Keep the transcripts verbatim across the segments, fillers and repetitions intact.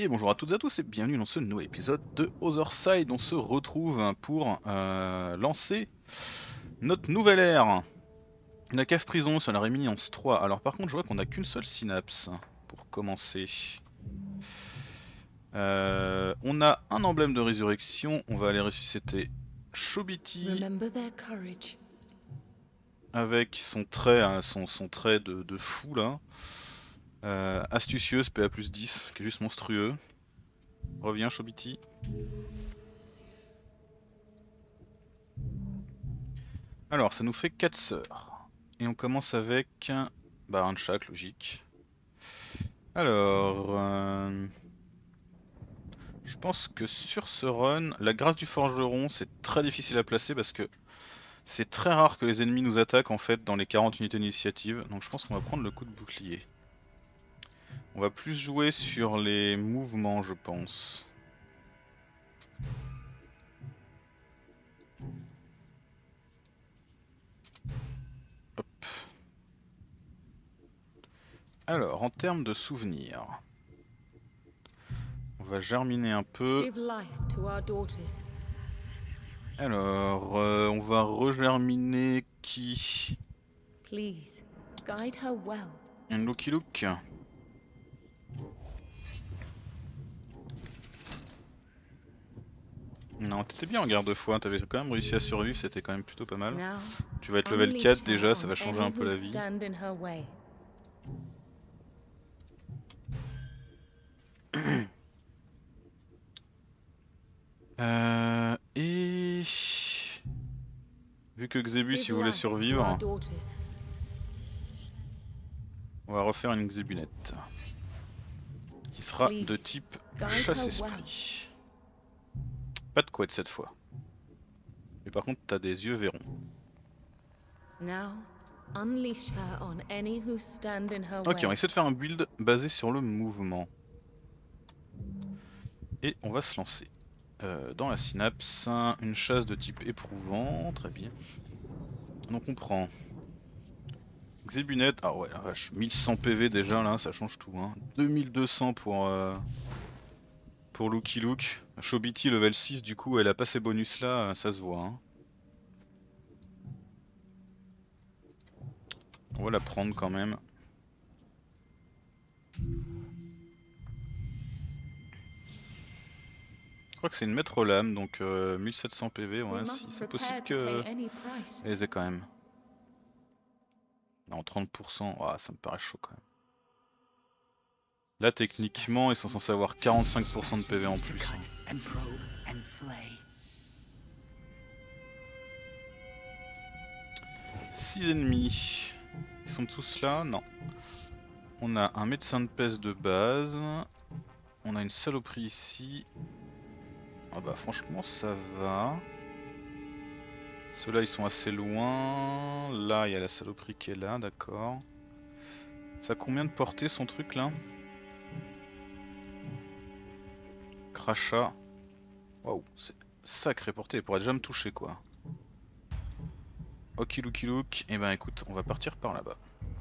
Et bonjour à toutes et à tous et bienvenue dans ce nouvel épisode de Otherside. On se retrouve pour euh, lancer notre nouvelle ère. La cave prison sur la Réminience trois. Alors par contre je vois qu'on n'a qu'une seule synapse pour commencer. Euh, on a un emblème de résurrection, on va aller ressusciter Shobiti avec son trait, hein, son, son trait de, de fou là. Euh, astucieuse, P A plus dix, qui est juste monstrueux. Reviens Shobiti. Alors ça nous fait quatre sœurs. Et on commence avec bah, un de chaque, logique. Alors, euh, je pense que sur ce run, la grâce du forgeron c'est très difficile à placer parce que c'est très rare que les ennemis nous attaquent en fait dans les quarante unités d'initiative. Donc je pense qu'on va prendre le coup de bouclier. On va plus jouer sur les mouvements je pense. Hop. Alors, en termes de souvenirs, on va germiner un peu. Alors, euh, on va regerminer qui? Un Lucky Luke. Non, t'étais bien en garde-foi, t'avais quand même réussi à survivre, c'était quand même plutôt pas mal. Tu vas être level quatre déjà, ça va changer un peu la vie. euh, et... Vu que Xébus il voulait survivre, on va refaire une Xébunette. Qui sera de type chasse-esprit. Pas de couette cette fois. Mais par contre t'as des yeux verrons. Ok, on va essayer de faire un build basé sur le mouvement. Et on va se lancer. Euh, dans la synapse, une chasse de type éprouvant, très bien. Donc on prend Xébunette, ah ouais la vache, mille cent P V déjà là, ça change tout hein. deux mille deux cents pour, euh, pour Lucky Luke. Shobiti level six du coup elle a pas ces bonus là, ça se voit hein. On va la prendre quand même. Je crois que c'est une maître lame donc euh, mille sept cents P V, ouais si, c'est possible que elle les ait quand même. Non trente pour cent, oh, ça me paraît chaud quand même. Là techniquement ils sont censés avoir quarante-cinq pour cent de P V en plus. Hein. six ennemis. Ils sont tous là? Non. On a un médecin de peste de base. On a une saloperie ici. Ah bah franchement ça va. Ceux-là ils sont assez loin. Là il y a la saloperie qui est là, d'accord. Ça a combien de portée son truc là? Crachat. Waouh, c'est sacré portée, il pourrait déjà me toucher quoi. Ok Lucky Luke, et ben écoute, on va partir par là-bas.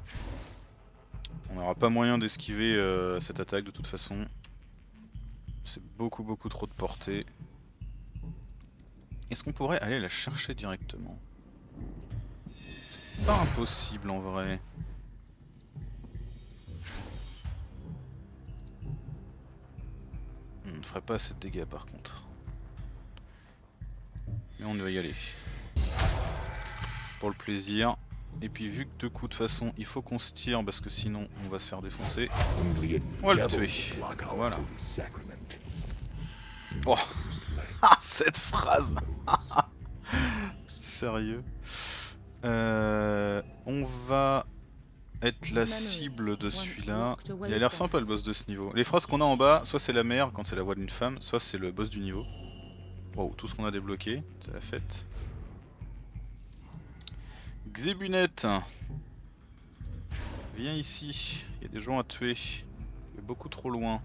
On n'aura pas moyen d'esquiver euh, cette attaque de toute façon. C'est beaucoup beaucoup trop de portée. Est-ce qu'on pourrait aller la chercher directement? C'est pas impossible en vrai. On ne ferait pas assez de dégâts par contre. Mais on va y aller. Pour le plaisir. Et puis vu que de coup de toute façon il faut qu'on se tire parce que sinon on va se faire défoncer. On va le tuer. Voilà. Oh. Ah cette phrase. Sérieux. euh, On va être la cible de celui-là. Il a l'air sympa le boss de ce niveau. Les phrases qu'on a en bas, soit c'est la mère quand c'est la voix d'une femme, soit c'est le boss du niveau. Wow, tout ce qu'on a débloqué, c'est la fête. Xébunette, viens ici, il y a des gens à tuer. Il est beaucoup trop loin.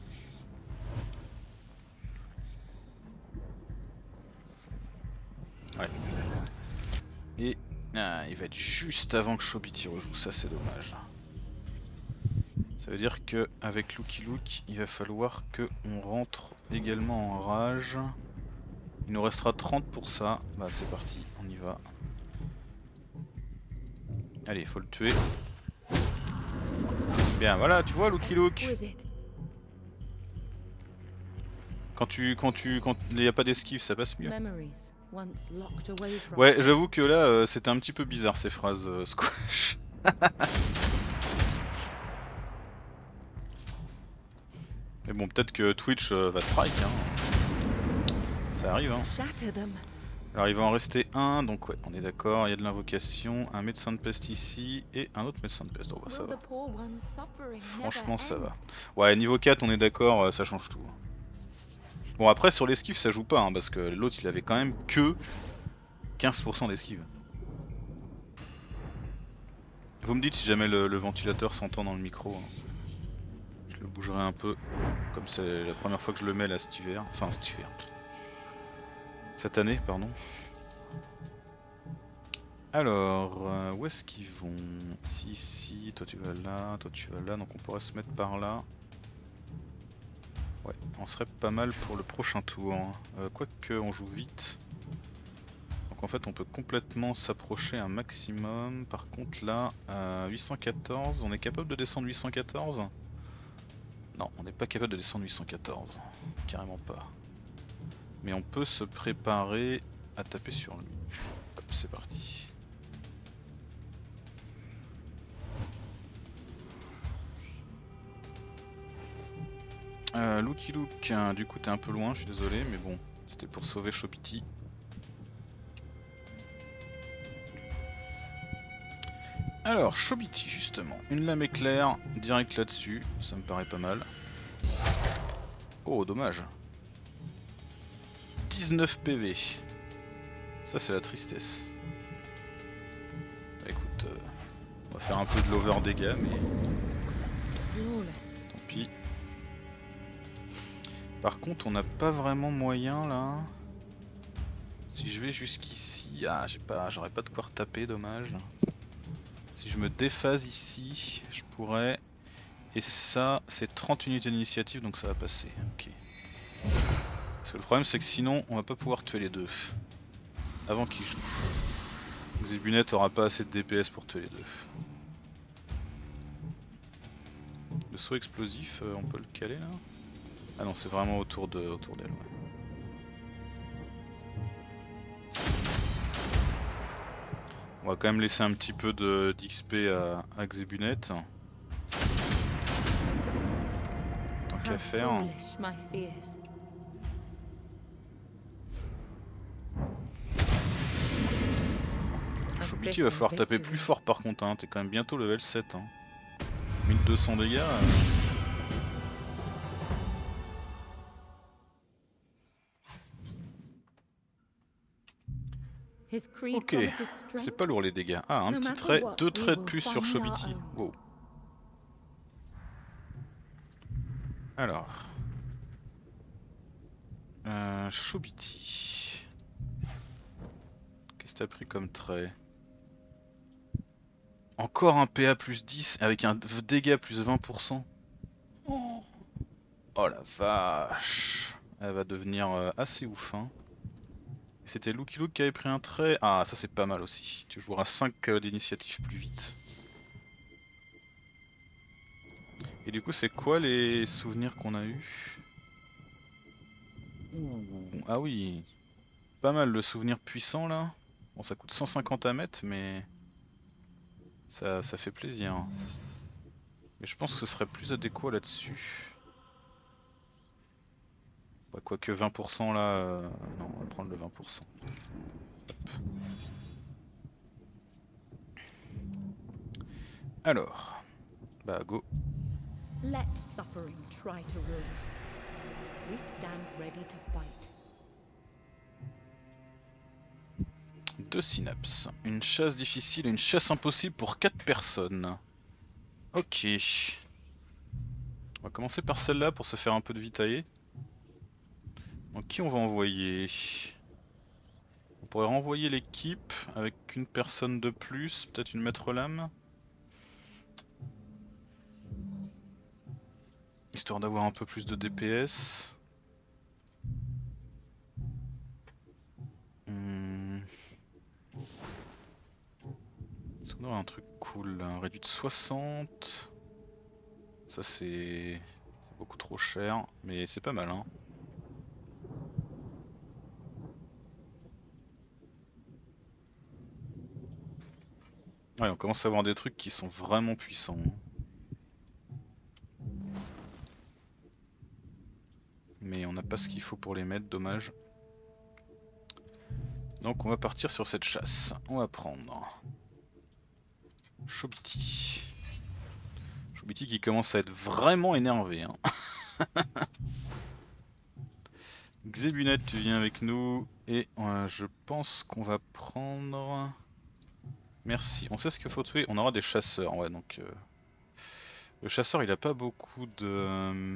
Ouais. Et ah, il va être juste avant que Shobiti rejoue, ça c'est dommage. Ça Ça veut dire que avec Lucky Luke, il va falloir que on rentre également en rage. Il nous restera trente pour ça. Bah c'est parti, on y va. Allez, faut le tuer. Bien, voilà, tu vois Lucky Luke. Quand tu, quand tu, quand il n'y a pas d'esquive, ça passe mieux. Ouais, j'avoue que là, euh, c'était un petit peu bizarre ces phrases euh, squash. Mais bon, peut-être que Twitch euh, va strike, hein. Ça arrive, hein. Alors il va en rester un, donc ouais, on est d'accord, il y a de l'invocation, un médecin de peste ici et un autre médecin de peste, donc bah, ça va. Franchement ça va. Ouais, niveau quatre on est d'accord, euh, ça change tout. Bon après sur l'esquive ça joue pas, hein, parce que l'autre il avait quand même que quinze pour cent d'esquive. Vous me dites si jamais le, le ventilateur s'entend dans le micro. Hein. Je le bougerai un peu, comme c'est la première fois que je le mets là cet hiver, enfin cet hiver. Cette année, pardon. Alors, euh, où est-ce qu'ils vont? Ici, ici, toi tu vas là, toi tu vas là, donc on pourrait se mettre par là. Ouais, on serait pas mal pour le prochain tour. Euh, Quoique, on joue vite. Donc en fait, on peut complètement s'approcher un maximum. Par contre là, euh, huit cent quatorze, on est capable de descendre huit cent quatorze? Non, on n'est pas capable de descendre huit cent quatorze. Carrément pas. Mais on peut se préparer à taper sur lui. Hop, c'est parti. Euh, Lucky Luke, hein, du coup t'es un peu loin, je suis désolé, mais bon, c'était pour sauver Chopity. Alors, Chobiti justement, une lame éclair, direct là-dessus, ça me paraît pas mal. Oh, dommage. dix-neuf P V. Ça c'est la tristesse. Bah, écoute, euh, on va faire un peu de l'over dégâts, mais... Tant pis. Par contre, on n'a pas vraiment moyen là. Si je vais jusqu'ici... Ah, j'ai pas, j'aurais pas de quoi retaper, dommage. Si je me déphase ici, je pourrais... Et ça, c'est trente unités d'initiative, donc ça va passer. Ok. Parce que le problème, c'est que sinon, on va pas pouvoir tuer les deux. Avant qu'ils jouent. Xebunet aura pas assez de D P S pour tuer les deux. Le saut explosif, euh, on peut le caler là? Ah non, c'est vraiment autour de, autour d'elle. Ouais. On va quand même laisser un petit peu d'X P à, à Xebunet. Tant qu'à faire. Chobiti va falloir taper plus fort par contre, hein. T'es quand même bientôt level sept. Hein. mille deux cents dégâts. Euh... Ok, c'est pas lourd les dégâts. Ah, un petit trait, deux traits de plus sur Chobiti. Wow. Alors. Euh, Chobiti. Qu'est-ce que t'as pris comme trait? Encore un P A plus dix avec un dégât plus vingt pour cent. Oh, oh la vache. Elle va devenir euh, assez ouf. Hein. C'était Lucky Luke qui avait pris un trait. Ah, ça c'est pas mal aussi. Tu joueras cinq euh, d'initiative plus vite. Et du coup, c'est quoi les souvenirs qu'on a eu? Ouh, ah oui, pas mal le souvenir puissant là. Bon, ça coûte cent cinquante à mettre, mais ça, ça fait plaisir. Mais je pense que ce serait plus adéquat là-dessus. Bah, quoique vingt pour cent là, euh... non, on va prendre le vingt pour cent. Hop. Alors, bah go. Let suffering try to rule us. We stand ready to fight. Deux synapses, une chasse difficile et une chasse impossible pour quatre personnes. Ok. On va commencer par celle-là pour se faire un peu de vitailler. Donc qui on va envoyer? On pourrait renvoyer l'équipe avec une personne de plus, peut-être une maître lame. histoire d'avoir un peu plus de D P S. Hmm. Est-ce qu'on aurait un truc cool là, un réduit de soixante? Ça c'est beaucoup trop cher, mais c'est pas mal hein. Ouais, on commence à avoir des trucs qui sont vraiment puissants. Mais on n'a pas ce qu'il faut pour les mettre, dommage. Donc on va partir sur cette chasse. On va prendre Chobiti. Chobiti qui commence à être vraiment énervé. Hein. Xebunet, tu viens avec nous. Et euh, je pense qu'on va prendre... Merci. On sait ce qu'il faut tuer. On aura des chasseurs. Ouais, donc... Euh... Le chasseur, il a pas beaucoup de...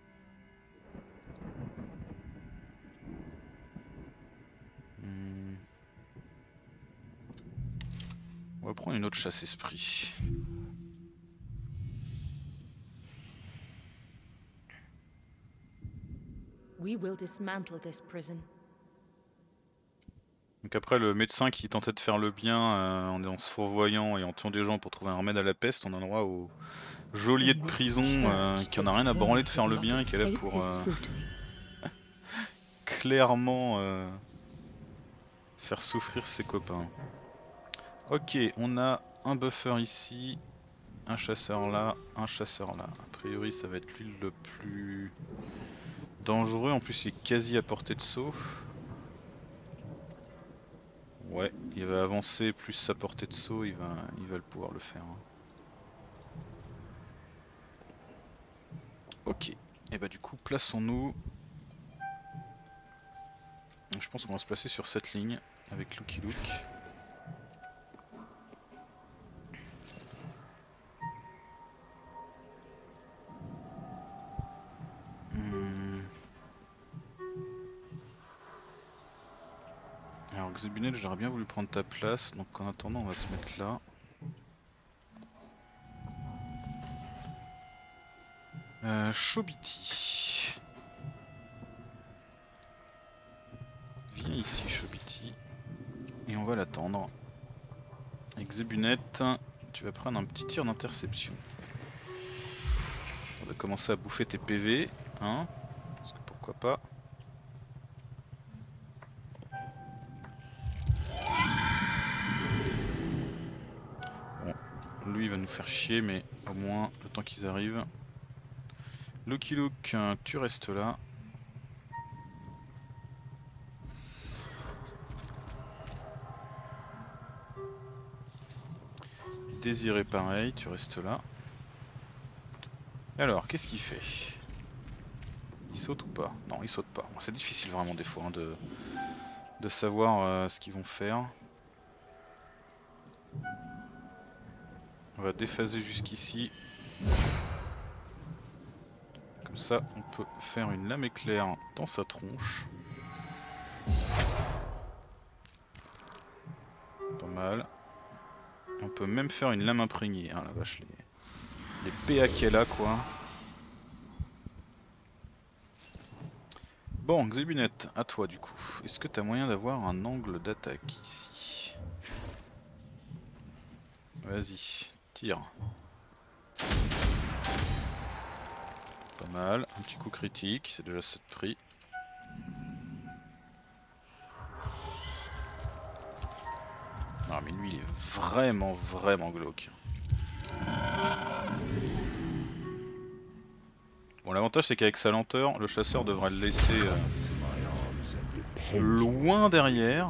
Hmm. On va prendre une autre chasse esprit. We will dismantle this prison. Donc après le médecin qui tentait de faire le bien euh, en, en se fourvoyant et en tuant des gens pour trouver un remède à la peste, on a droit au geôlier de prison euh, qui en a rien à branler de faire le bien et qui est là pour euh, clairement euh, faire souffrir ses copains. Ok, on a un buffer ici, un chasseur là, un chasseur là. A priori ça va être lui le plus dangereux, en plus il est quasi à portée de saut. Ouais, il va avancer plus sa portée de saut, il va, il va le pouvoir le faire. Ok, et bah du coup plaçons-nous. Je pense qu'on va se placer sur cette ligne avec Lucky Luke. Hmm. Alors Xebunet, j'aurais bien voulu prendre ta place, donc en attendant on va se mettre là. Euh, Chobiti. Viens ici Chobiti. Et on va l'attendre. Et Xebunet, tu vas prendre un petit tir d'interception. On va commencer à bouffer tes P V, hein, parce que pourquoi pas. Bon, lui il va nous faire chier, mais au moins le temps qu'ils arrivent. Lucky Luke, tu restes là. Désiré pareil, tu restes là. Alors, qu'est-ce qu'il fait? Il saute ou pas? Non, il saute pas. Bon, c'est difficile vraiment des fois hein, de, de savoir euh, ce qu'ils vont faire. On va déphaser jusqu'ici. Comme ça, on peut faire une lame éclair dans sa tronche. Pas mal. On peut même faire une lame imprégnée. Ah la vache, les, les P A qu'elle a quoi. Bon, Xebunet, à toi du coup. Est-ce que t'as moyen d'avoir un angle d'attaque ici? Vas-y, tire. Pas mal, un petit coup critique, c'est déjà sept prix. Ah mais lui il est vraiment vraiment glauque. Bon l'avantage c'est qu'avec sa lenteur, le chasseur devrait le laisser euh, loin derrière.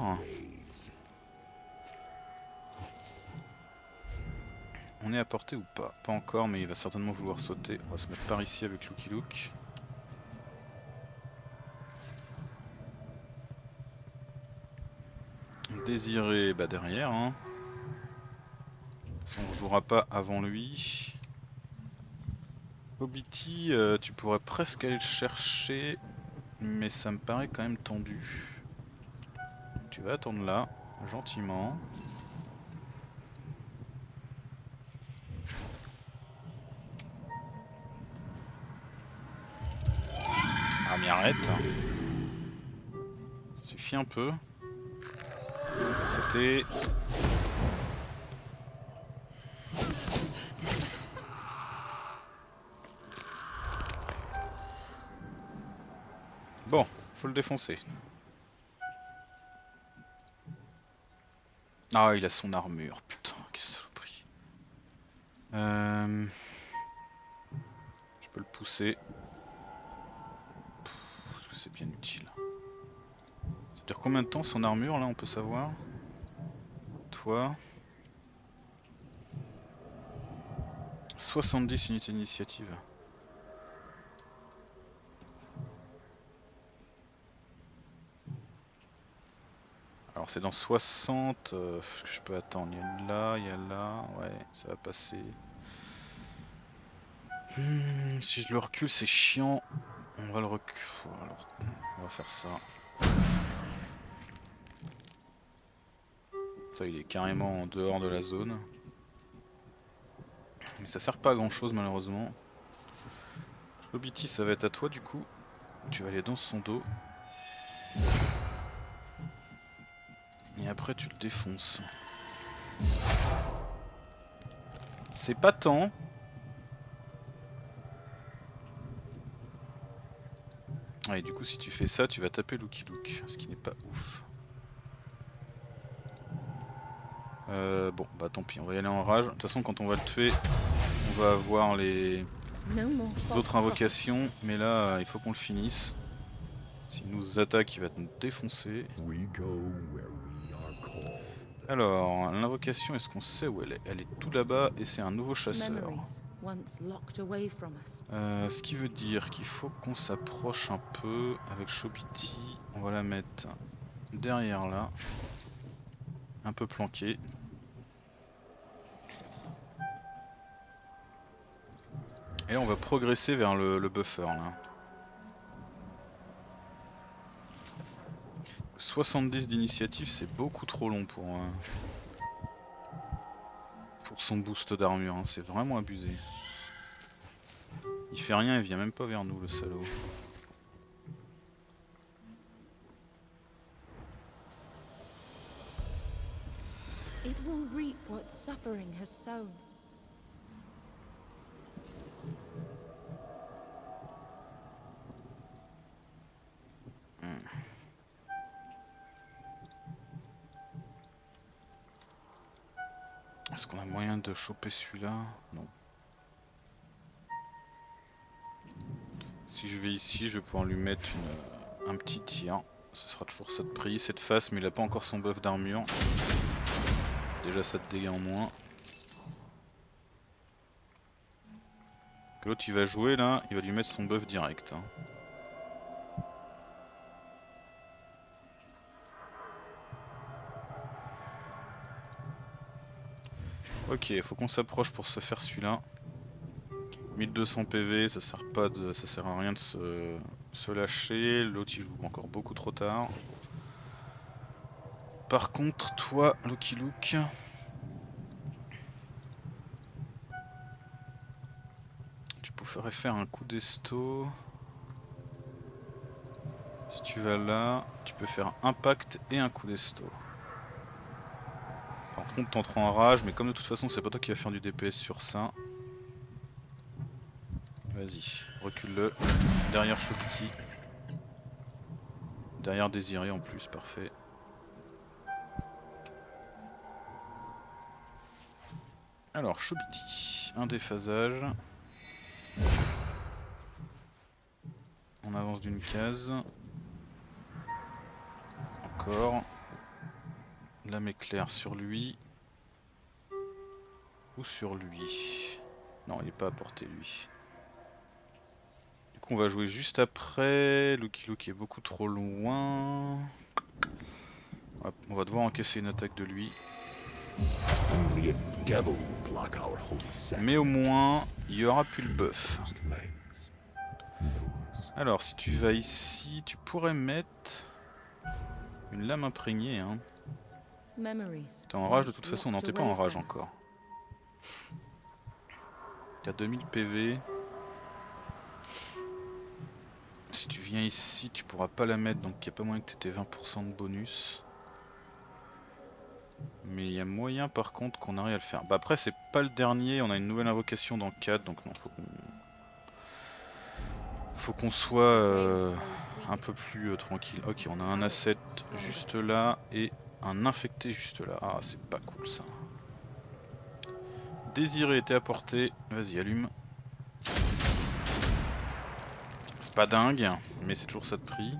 On est à portée ou pas? Pas encore mais il va certainement vouloir sauter. On va se mettre par ici avec Lucky Luke. Désiré bah derrière hein. On ne jouera pas avant lui. Obiti, euh, tu pourrais presque aller le chercher, mais ça me paraît quand même tendu. Tu vas attendre là, gentiment. arrête. Ça suffit un peu. On va sauter. Bon, faut le défoncer. Ah, il a son armure, putain, quelle saloperie. Euh... Je peux le pousser. Est-ce que c'est bien utile? Ça dure combien de temps son armure là, on peut savoir? Toi. soixante-dix unités d'initiative. Alors c'est dans soixante, euh, que je peux attendre, il y a une là, il y a là, ouais, ça va passer. Hmm, si je le recule c'est chiant, on va le reculer, alors on va faire ça. Ça il est carrément en dehors de la zone. Mais ça sert pas à grand chose malheureusement. Lobiti ça va être à toi du coup, tu vas aller dans son dos. Et après tu le défonces. C'est pas tant. Ah, et du coup si tu fais ça tu vas taper Lucky Luke, ce qui n'est pas ouf. Euh, bon bah tant pis, on va y aller en rage. De toute façon quand on va le tuer, on va avoir les, les autres invocations. Mais là il faut qu'on le finisse. S'il nous attaque il va nous défoncer. Alors l'invocation, est-ce qu'on sait où elle est? Elle est tout là-bas et c'est un nouveau chasseur. Euh, ce qui veut dire qu'il faut qu'on s'approche un peu avec Shobiti. On va la mettre derrière là. Un peu planquée. Et là on va progresser vers le, le buffer là. soixante-dix d'initiative c'est beaucoup trop long pour, euh, pour son boost d'armure, hein. C'est vraiment abusé. Il fait rien, il vient même pas vers nous le salaud. It will reap what suffering has sown. Est-ce qu'on a moyen de choper celui-là? Non. Si je vais ici, je vais pouvoir lui mettre une, un petit tir. Ce sera toujours ça de prix, cette face, mais il a pas encore son buff d'armure. Déjà ça de dégâts en moins. L'autre il va jouer là, il va lui mettre son buff direct. Hein. Ok, il faut qu'on s'approche pour se faire celui-là. mille deux cents P V, ça sert pas de, ça sert à rien de se, se lâcher. L'autre il joue encore beaucoup trop tard. Par contre, toi, Lucky Luke, tu pourrais faire un coup d'esto. Si tu vas là, tu peux faire impact et un coup d'esto. Par contre, t'entres en rage, mais comme de toute façon, c'est pas toi qui vas faire du D P S sur ça. Vas-y, recule-le. Derrière Shopti. Derrière Désiré en plus, parfait. Alors, Shobiti, un déphasage. On avance d'une case. Encore. Lame éclair sur lui. Ou sur lui. Non, il n'est pas à portée lui. Du coup, on va jouer juste après. Lucky Luke est beaucoup trop loin. On va devoir encaisser une attaque de lui. Mais au moins, il y aura plus le buff. Alors, si tu vas ici, tu pourrais mettre une lame imprégnée. Hein. T'es en rage de toute façon? Non, t'es pas en rage encore. T'as deux mille P V. Si tu viens ici, tu pourras pas la mettre, donc il n'y a pas moyen que tu aies vingt pour cent de bonus. Mais il y a moyen par contre qu'on arrive à le faire. Bah après c'est pas le dernier, on a une nouvelle invocation dans quatre, donc non, faut qu'on faut qu'on soit euh, un peu plus euh, tranquille. Ok, on a un asset juste là et un infecté juste là. Ah, c'est pas cool ça. Désiré était apporté, vas-y allume. C'est pas dingue, mais c'est toujours ça de prix.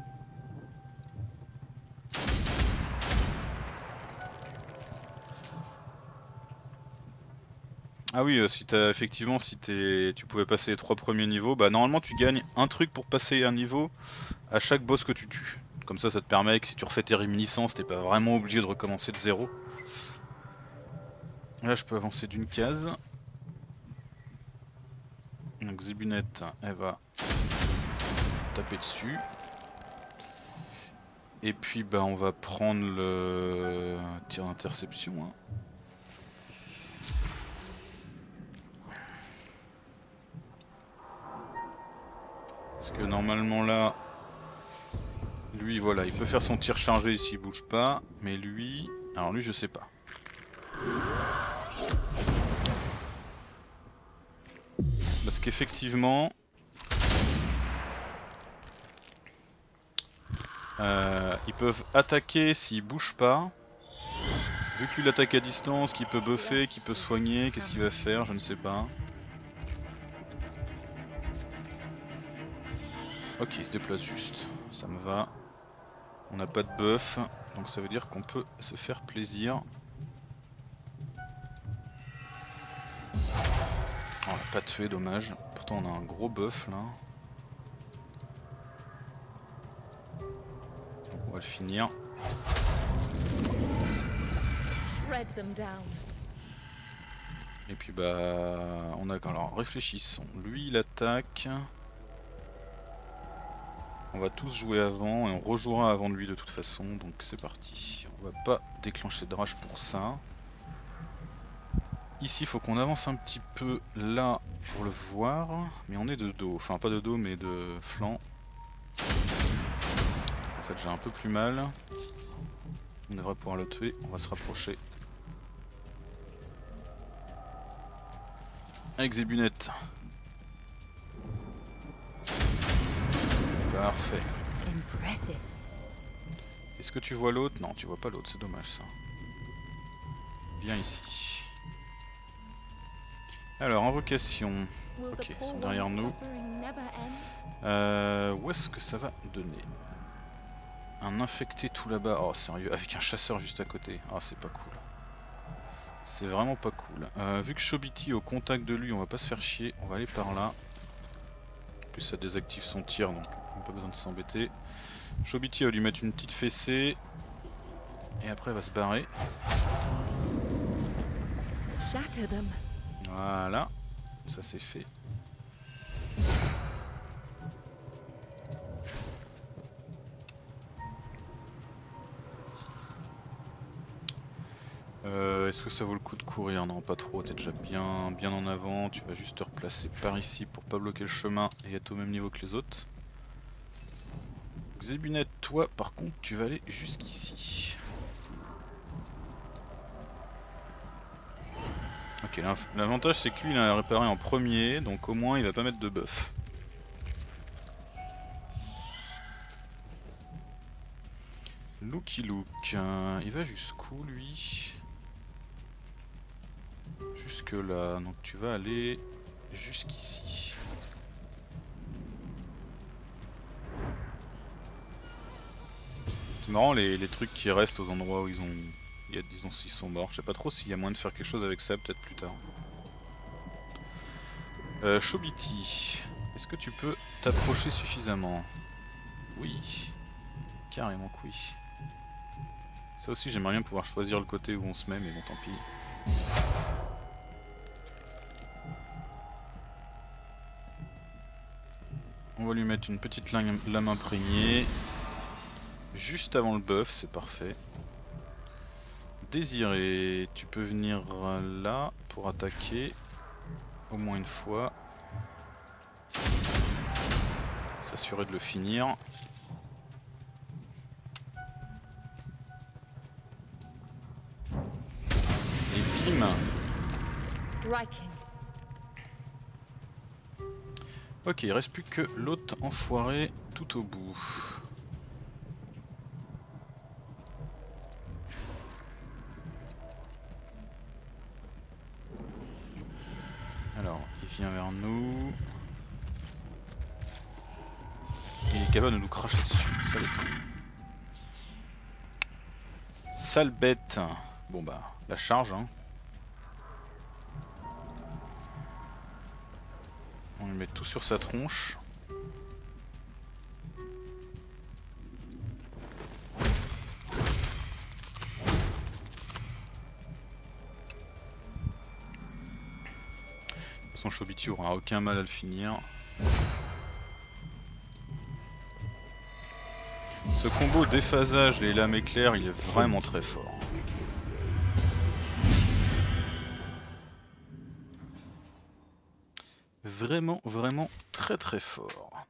Ah oui, euh, si t'as effectivement, si t'es, tu pouvais passer les trois premiers niveaux, bah normalement tu gagnes un truc pour passer un niveau à chaque boss que tu tues. Comme ça, ça te permet que si tu refais tes réminiscences, t'es pas vraiment obligé de recommencer de zéro. Là, je peux avancer d'une case. Donc Zébunette, elle va taper dessus. Et puis bah on va prendre le tir d'interception. Hein. Parce que normalement là, lui voilà, il peut faire son tir chargé s'il bouge pas. Mais lui, alors lui je sais pas. Parce qu'effectivement... Euh, ils peuvent attaquer s'ils bougent pas. Vu que lui l'attaque à distance, qu'il peut buffer, qu'il peut soigner, qu'est-ce qu'il va faire, je ne sais pas. Ok, il se déplace juste, ça me va. On n'a pas de buff, donc ça veut dire qu'on peut se faire plaisir. On l'a pas tué, dommage. Pourtant on a un gros buff là. On va le finir. Et puis bah on a alors réfléchissons. Lui il attaque. On va tous jouer avant et on rejouera avant de lui de toute façon, donc c'est parti. On va pas déclencher de rage pour ça. Ici il faut qu'on avance un petit peu là pour le voir, mais on est de dos, enfin pas de dos mais de flanc. En fait j'ai un peu plus mal. On devrait pouvoir le tuer, on va se rapprocher. Avec Zébunette. Parfait. Est-ce que tu vois l'autre? Non, tu vois pas l'autre, c'est dommage ça. Viens ici. Alors, invocation. Ok, ils sont derrière nous. Euh, où est-ce que ça va donner? Un infecté tout là-bas. Oh, sérieux, avec un chasseur juste à côté. Ah, c'est pas cool. C'est vraiment pas cool. Euh, vu que Shobiti est au contact de lui, on va pas se faire chier. On va aller par là. En plus, ça désactive son tir, donc on n'a pas besoin de s'embêter. Shobiti va lui mettre une petite fessée. Et après, elle va se barrer. Voilà. Ça c'est fait. Euh, Est-ce que ça vaut le coup de courir? Non, pas trop, t'es déjà bien, bien en avant. Tu vas juste te replacer par ici pour pas bloquer le chemin et être au même niveau que les autres. Zébunette, toi par contre, tu vas aller jusqu'ici. Ok, l'avantage c'est que lui il a réparé en premier, donc au moins il va pas mettre de buff. Looky Look, euh, il va jusqu'où lui? Jusque là, donc tu vas aller jusqu'ici. C'est marrant les, les trucs qui restent aux endroits où ils ont... Il y a, disons s'ils sont morts, je sais pas trop s'il y a moyen de faire quelque chose avec ça peut-être plus tard. Euh, Shobiti, est-ce que tu peux t'approcher suffisamment? Oui, carrément que oui. Ça aussi j'aimerais bien pouvoir choisir le côté où on se met, mais bon tant pis. On va lui mettre une petite lame, lame imprégnée. Juste avant le buff, c'est parfait. Désiré, tu peux venir là pour attaquer au moins une fois. Ça s'assurer de le finir. Et bim. Striking. Ok, il reste plus que l'autre enfoiré tout au bout. Alors, il vient vers nous. Il est capable de nous cracher dessus, sale Sale bête. Bon bah, la charge hein. On lui met tout sur sa tronche. Son Shobiti aura aucun mal à le finir. Ce combo déphasage et lames éclair, il est vraiment très fort. Vraiment, vraiment très très fort.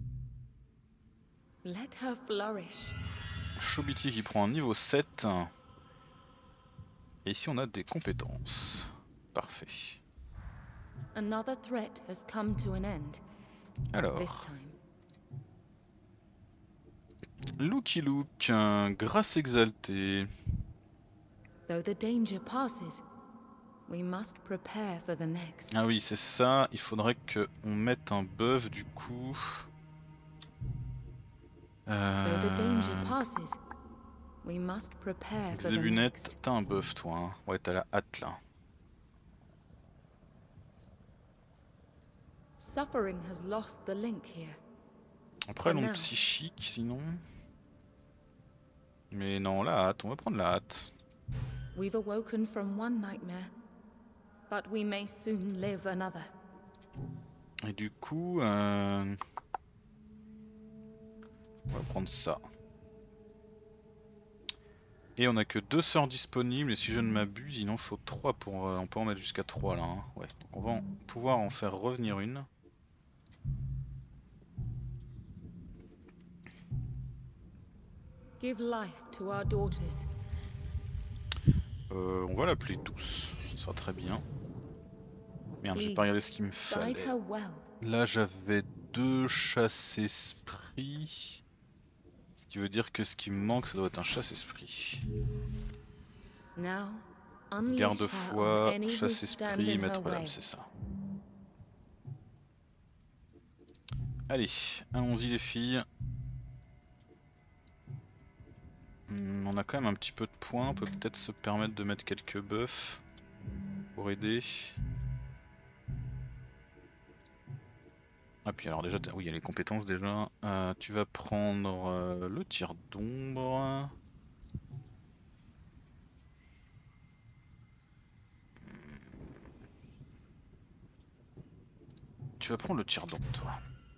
Let her flourish. Shobiti qui prend un niveau sept. Et ici on a des compétences. Parfait. Another threat has come to an end. Alors, This time. Looky Look, un grâce exaltée. Though the danger passes, we must prepare for the next. Ah oui, c'est ça, il faudrait que on mette un buff du coup. Though the danger Euh... passes, we must prepare for the Zébunette, next. t'as un buff toi, hein. Ouais, t'as la hâte là. Suffering has lost the link here. Après, For long now. psychique sinon. Mais non, la hâte, on va prendre la hâte. We've awoken from one nightmare, but we may soon live another. Et du coup, euh... on va prendre ça. Et on a que deux sorts disponibles et si je ne m'abuse, il en faut trois pour... Euh, on peut en mettre jusqu'à trois là. Hein. Ouais, donc on va en pouvoir en faire revenir une. Give life to our daughters. Euh, on va l'appeler douce, ça sera très bien. Merde, j'ai pas regardé ce qu'il me fallait. Guide her well. Là j'avais deux chasse-esprit. Ce qui veut dire que ce qui me manque ça doit être un chasse-esprit. Now, unleash her on Garde-foi, any who stand chasse-esprit, in her maître way. lame, c'est ça. Allez, allons-y les filles. Hmm, on a quand même un petit peu de points, on peut peut-être se permettre de mettre quelques buffs pour aider. Ah puis alors déjà, oui il y a les compétences déjà. Euh, tu vas prendre euh, le tir d'ombre. Tu vas prendre le tir d'ombre toi.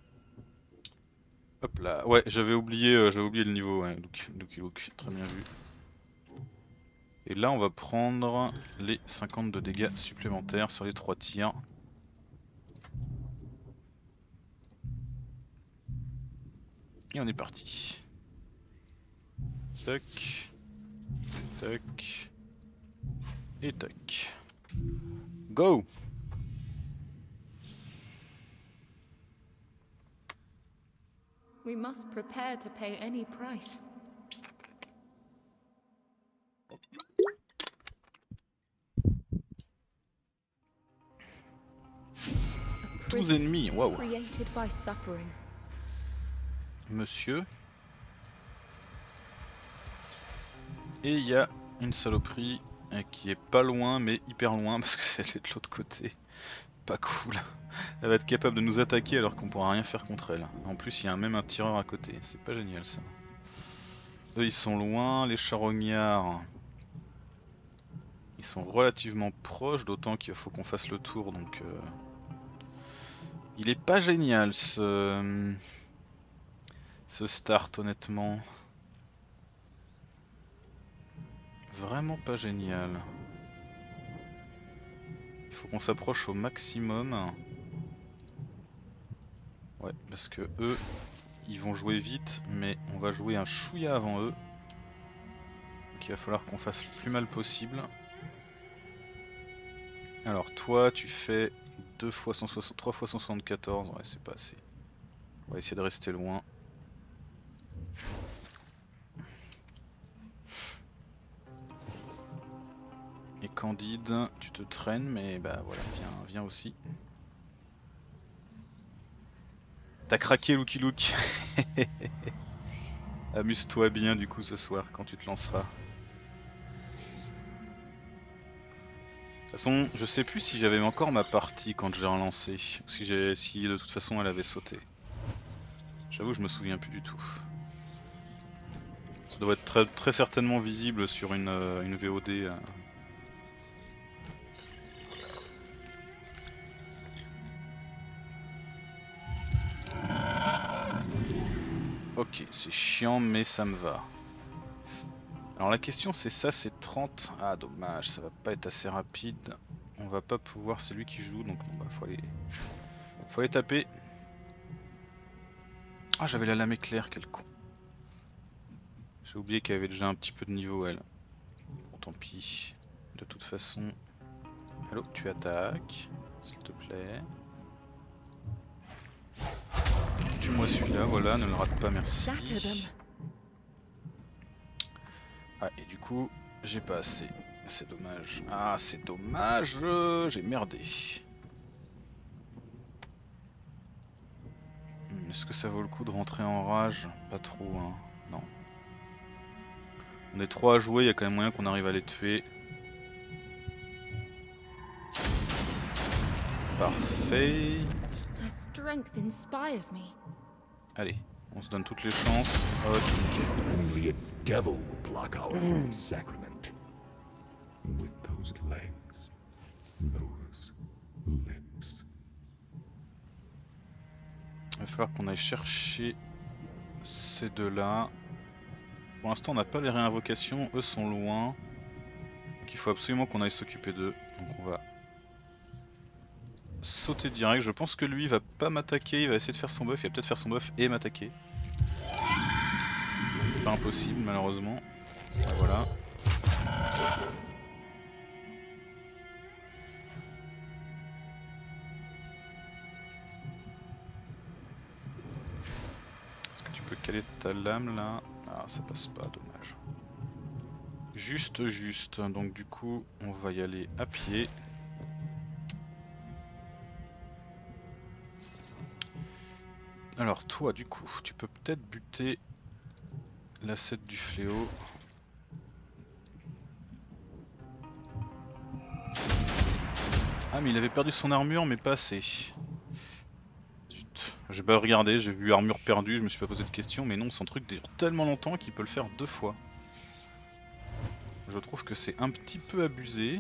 Hop là, ouais j'avais oublié, euh, j'avais oublié le niveau, ouais, look, look, look, très bien vu. Et là on va prendre les cinquante de dégâts supplémentaires sur les trois tirs. Et on est parti. Tac, tac, et tac. Go! We must prepare to pay any price. douze ennemis, waouh! Created by suffering. Monsieur. Et il y a une saloperie euh, qui est pas loin mais hyper loin parce qu'elle est de l'autre côté. Pas cool. Elle va être capable de nous attaquer alors qu'on pourra rien faire contre elle. En plus il y a même un tireur à côté, c'est pas génial ça. Eux ils sont loin, les charognards ils sont relativement proches, d'autant qu'il faut qu'on fasse le tour donc... Euh... Il est pas génial ce... ce start honnêtement. Vraiment pas génial. Il faut qu'on s'approche au maximum. Ouais, parce que eux, ils vont jouer vite, mais on va jouer un chouïa avant eux. Donc il va falloir qu'on fasse le plus mal possible. Alors toi tu fais deux fois cent soixante, trois fois cent soixante-quatorze, ouais c'est pas assez. On va essayer de rester loin. Et Candide, tu te traînes, mais bah voilà, viens, viens aussi. T'as craqué Lucky Luke. Amuse-toi bien du coup ce soir quand tu te lanceras. De toute façon, je sais plus si j'avais encore ma partie quand j'ai relancé, ou si, j'ai, si de toute façon elle avait sauté. J'avoue, je me souviens plus du tout. Ça doit être très, très certainement visible sur une, euh, une V O D. Euh. Ok, c'est chiant mais ça me va. Alors la question c'est ça, c'est trente. Ah dommage, ça va pas être assez rapide. On va pas pouvoir, c'est lui qui joue donc bon, bah, faut aller... Faut aller taper. Ah j'avais la lame éclair, quel con. J'ai oublié qu'elle avait déjà un petit peu de niveau elle. Bon tant pis. De toute façon... Allô, tu attaques, s'il te plaît. Tue-moi celui-là, voilà, ne le rate pas, merci. Ah, et du coup, j'ai pas assez. C'est dommage. Ah, c'est dommage, j'ai merdé. Hmm, est-ce que ça vaut le coup de rentrer en rage? Pas trop, hein. Non. On est trois à jouer, il y a quand même moyen qu'on arrive à les tuer. Parfait. Allez, on se donne toutes les chances. Ok, nickel. Il va falloir qu'on aille chercher ces deux-là. Pour l'instant, on n'a pas les réinvocations, eux sont loin. Donc il faut absolument qu'on aille s'occuper d'eux. Donc on va sauter direct. Je pense que lui il va pas m'attaquer, il va essayer de faire son buff, il va peut-être faire son buff et m'attaquer. C'est pas impossible malheureusement. Ah, voilà. Est-ce que tu peux caler ta lame là? Ah ça passe pas, dommage. Juste juste, donc du coup on va y aller à pied. Alors toi du coup, tu peux peut-être buter l'asset du fléau. Ah mais il avait perdu son armure mais pas assez. Zut, j'ai pas regardé, j'ai vu armure perdue, je me suis pas posé de questions, mais non son truc dure tellement longtemps qu'il peut le faire deux fois. Je trouve que c'est un petit peu abusé.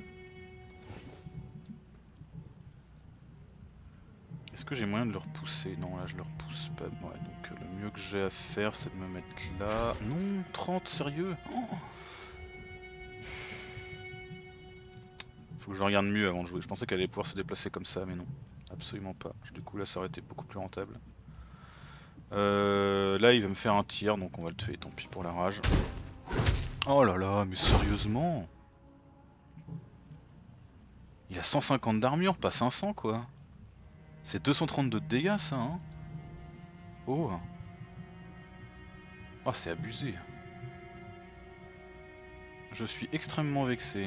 Est-ce que j'ai moyen de le repousser? Non là je le repousse pas. Ouais, donc euh, le mieux que j'ai à faire c'est de me mettre là. Non, trente, sérieux? Oh, faut que je regarde mieux avant de jouer. Je pensais qu'elle allait pouvoir se déplacer comme ça, mais non. Absolument pas. Du coup là ça aurait été beaucoup plus rentable. Euh, là il va me faire un tir, donc on va le tuer, tant pis pour la rage. Oh là là, mais sérieusement? Il a cent cinquante d'armure, pas cinq cents quoi. C'est deux cent trente-deux de dégâts ça hein. Oh. Oh c'est abusé. Je suis extrêmement vexé.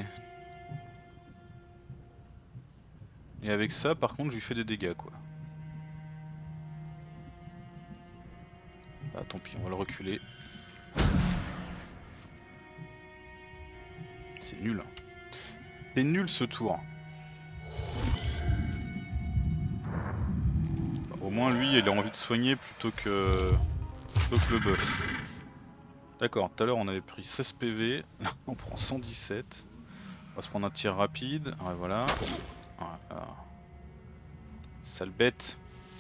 Et avec ça par contre je lui fais des dégâts quoi. Ah tant pis, on va le reculer. C'est nul. C'est nul ce tour. Bah, au moins lui il a envie de soigner plutôt que, plutôt que le buff. D'accord, tout à l'heure on avait pris seize P V, là on prend cent dix-sept. On va se prendre un tir rapide, ouais, voilà. Voilà. Sale bête.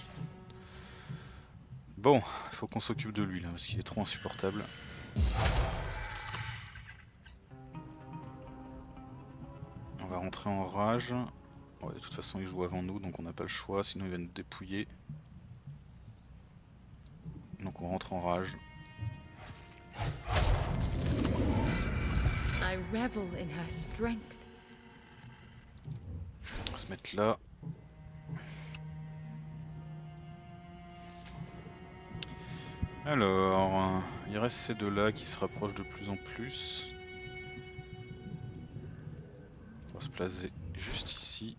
Bon, faut qu'on s'occupe de lui là parce qu'il est trop insupportable. On va rentrer en rage. Ouais, de toute façon il joue avant nous donc on n'a pas le choix, sinon il va nous dépouiller. Donc on rentre en rage. I revel in her strength. On va se mettre là. Alors, il reste ces deux là qui se rapprochent de plus en plus. On va se placer juste ici.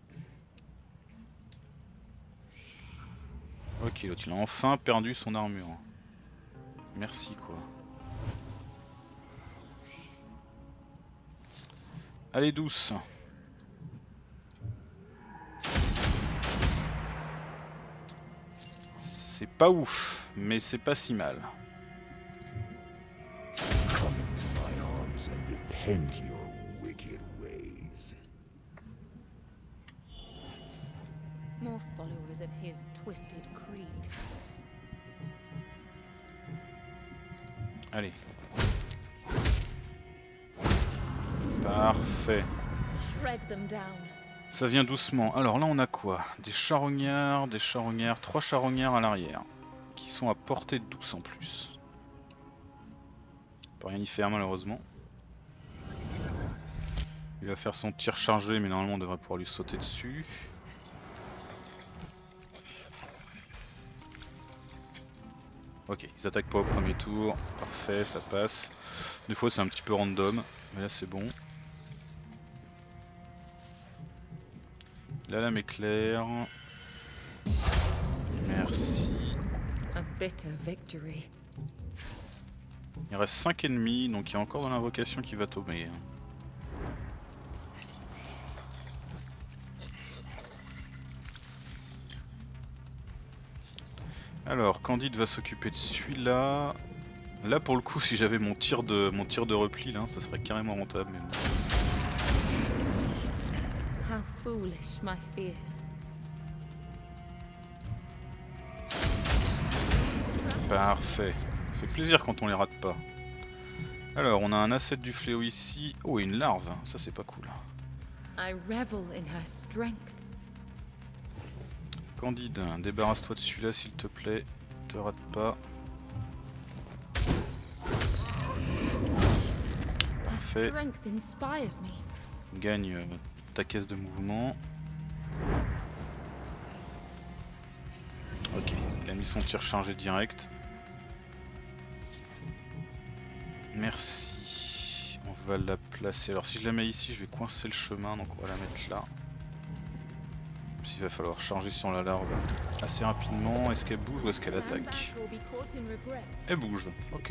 Ok, l'autre il a enfin perdu son armure. Merci quoi. Allez douce. C'est pas ouf, mais c'est pas si mal. Come into my arms and repent your wicked ways. More followers of his twisted creed. Allez. Parfait. Shred them down. Ça vient doucement. Alors là on a quoi? Des charognards, des charognards, trois charognards à l'arrière. Qui sont à portée de douce en plus. On peut rien y faire malheureusement. Il va faire son tir chargé mais normalement on devrait pouvoir lui sauter dessus. Ok, ils attaquent pas au premier tour. Parfait, ça passe. Des fois c'est un petit peu random, mais là c'est bon. La lame éclair. Merci. A bitter victory. Il reste cinq ennemis, donc il y a encore dans l'invocation qui va tomber. Alors, Candide va s'occuper de celui-là. Là pour le coup, si j'avais mon tir de mon tir de repli là, ça serait carrément rentable. Mais bon. How foolish my fears. Parfait. Ça fait plaisir quand on les rate pas. Alors, on a un asset du fléau ici. Oh, et une larve. Ça, c'est pas cool. I revel in her strength. Candide, débarrasse-toi de celui-là s'il te plaît. Te rate pas. Parfait. Strength inspires me. Gagne euh, ta caisse de mouvement. Ok, il a mis son tir chargé direct. Merci. On va la placer. Alors si je la mets ici, je vais coincer le chemin, donc on va la mettre là. Il va falloir charger sur la larve assez rapidement. Est-ce qu'elle bouge ou est-ce qu'elle attaque? Elle bouge, ok.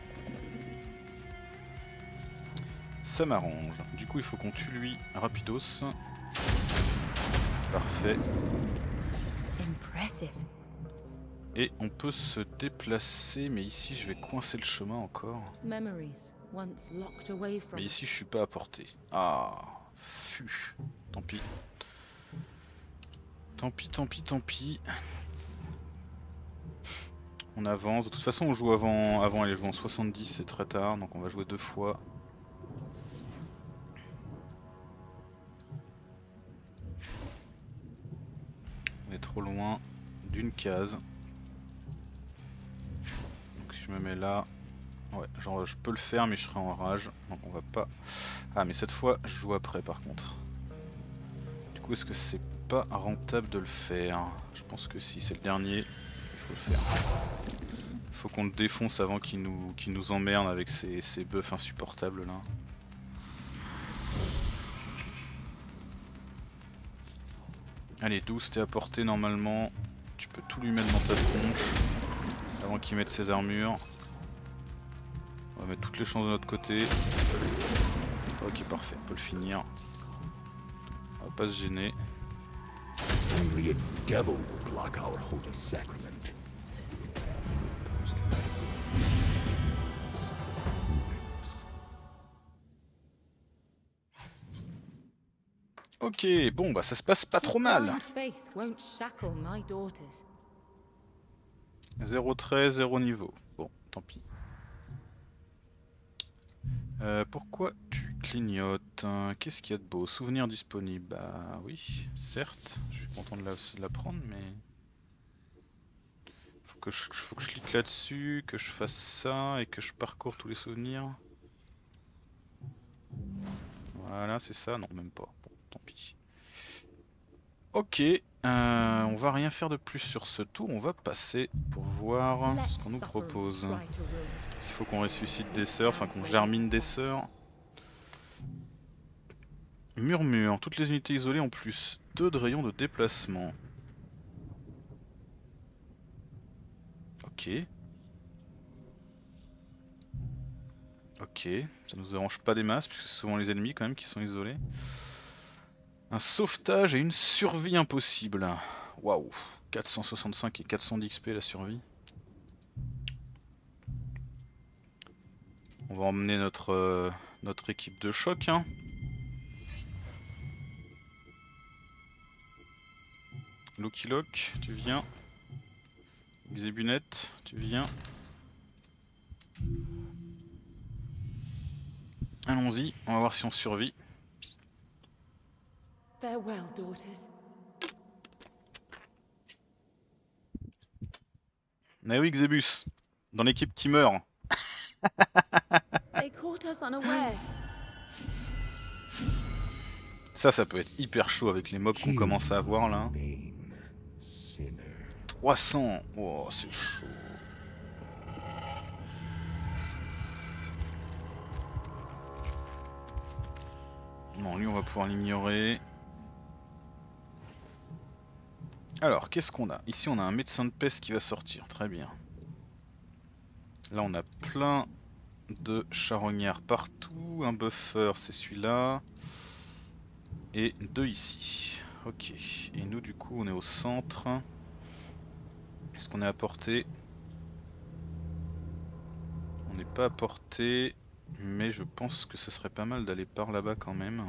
Ça m'arrange. Du coup il faut qu'on tue lui rapidos. Parfait. Et on peut se déplacer, mais ici je vais coincer le chemin encore. Mais ici je suis pas à portée. Ah, fu. Tant pis. Tant pis, tant pis, tant pis. On avance. De toute façon, on joue avant. Avant, elle est jouée en soixante-dix, c'est très tard, donc on va jouer deux fois. On est trop loin d'une case. Donc si je me mets là, ouais, genre je peux le faire, mais je serai en rage, donc on va pas. Ah, mais cette fois, je joue après, par contre. Du coup, est-ce que c'est pas rentable de le faire? Je pense que si c'est le dernier, il faut le faire. Faut qu'on le défonce avant qu'il nous, qu'il nous emmerde avec ses, ses buffs insupportables là. Allez, douze, t'es à portée normalement. Tu peux tout lui mettre dans ta tronche avant qu'il mette ses armures. On va mettre toutes les chances de notre côté. Ok, parfait, on peut le finir. On va pas se gêner. Only a devil would block our holy sacrament. Ok, bon bah ça se passe pas trop mal. zéro treize, zéro niveau. Bon, tant pis. Euh, pourquoi tu clignotes? Qu'est-ce qu'il y a de beau? Souvenir disponible? Bah oui, certes, je suis content de la, de la prendre, mais... Faut que je, faut que je clique là-dessus, que je fasse ça et que je parcours tous les souvenirs. Voilà, c'est ça. Non, même pas. Bon, tant pis. Ok, euh, on va rien faire de plus sur ce tour. On va passer pour voir ce qu'on nous propose. Est-ce qu'il faut qu'on ressuscite des sœurs, enfin qu'on germine des sœurs? Murmure. Toutes les unités isolées ont plus deux de rayons de déplacement. Ok. Ok, ça nous arrange pas des masses puisque c'est souvent les ennemis quand même qui sont isolés. Un sauvetage et une survie impossible. Waouh, quatre cent soixante-cinq et quatre cents d'X P la survie. On va emmener notre, euh, notre équipe de choc. Hein. Lucky Lock, tu viens. Xebunet, tu viens. Allons-y, on va voir si on survit. Farewell, daughters. Mais oui, Xebus, dans l'équipe qui meurt. They caught us unawares. Ça, ça peut être hyper chaud avec les mobs qu'on commence à avoir là. trois cents, oh c'est chaud. Non, lui on va pouvoir l'ignorer. Alors, qu'est-ce qu'on a? Ici on a un médecin de peste qui va sortir, très bien. Là on a plein de charognards partout, un buffer c'est celui-là. Et deux ici. Ok, et nous du coup on est au centre. Est-ce qu'on est à portée? On n'est pas à portée, mais je pense que ce serait pas mal d'aller par là-bas quand même.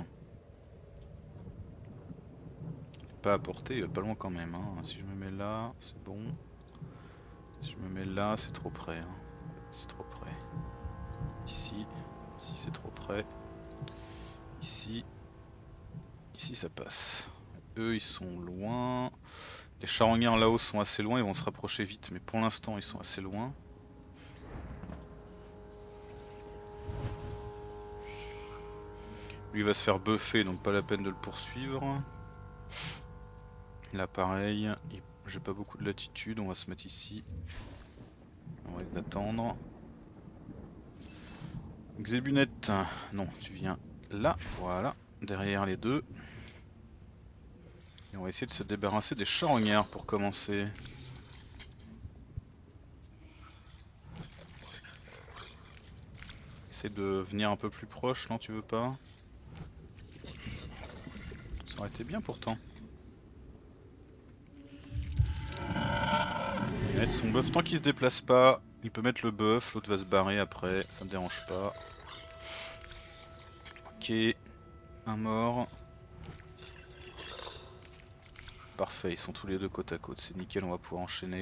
Pas à portée, pas loin quand même. Hein. Si je me mets là, c'est bon. Si je me mets là, c'est trop près. Hein. C'est trop près. Ici, ici c'est trop près. Ici, ici ça passe. Eux ils sont loin. Les charognards là-haut sont assez loin, ils vont se rapprocher vite, mais pour l'instant ils sont assez loin. Lui il va se faire buffer, donc pas la peine de le poursuivre. Là pareil, j'ai pas beaucoup de latitude, on va se mettre ici. On va les attendre. Xebunet, non tu viens là, voilà, derrière les deux. Et on va essayer de se débarrasser des charognards pour commencer. Essaye de venir un peu plus proche, non tu veux pas? Ça aurait été bien pourtant. Mettre son buff, tant qu'il se déplace pas, il peut mettre le buff, l'autre va se barrer après, ça ne dérange pas. Ok, un mort. Parfait, ils sont tous les deux côte à côte, c'est nickel, on va pouvoir enchaîner.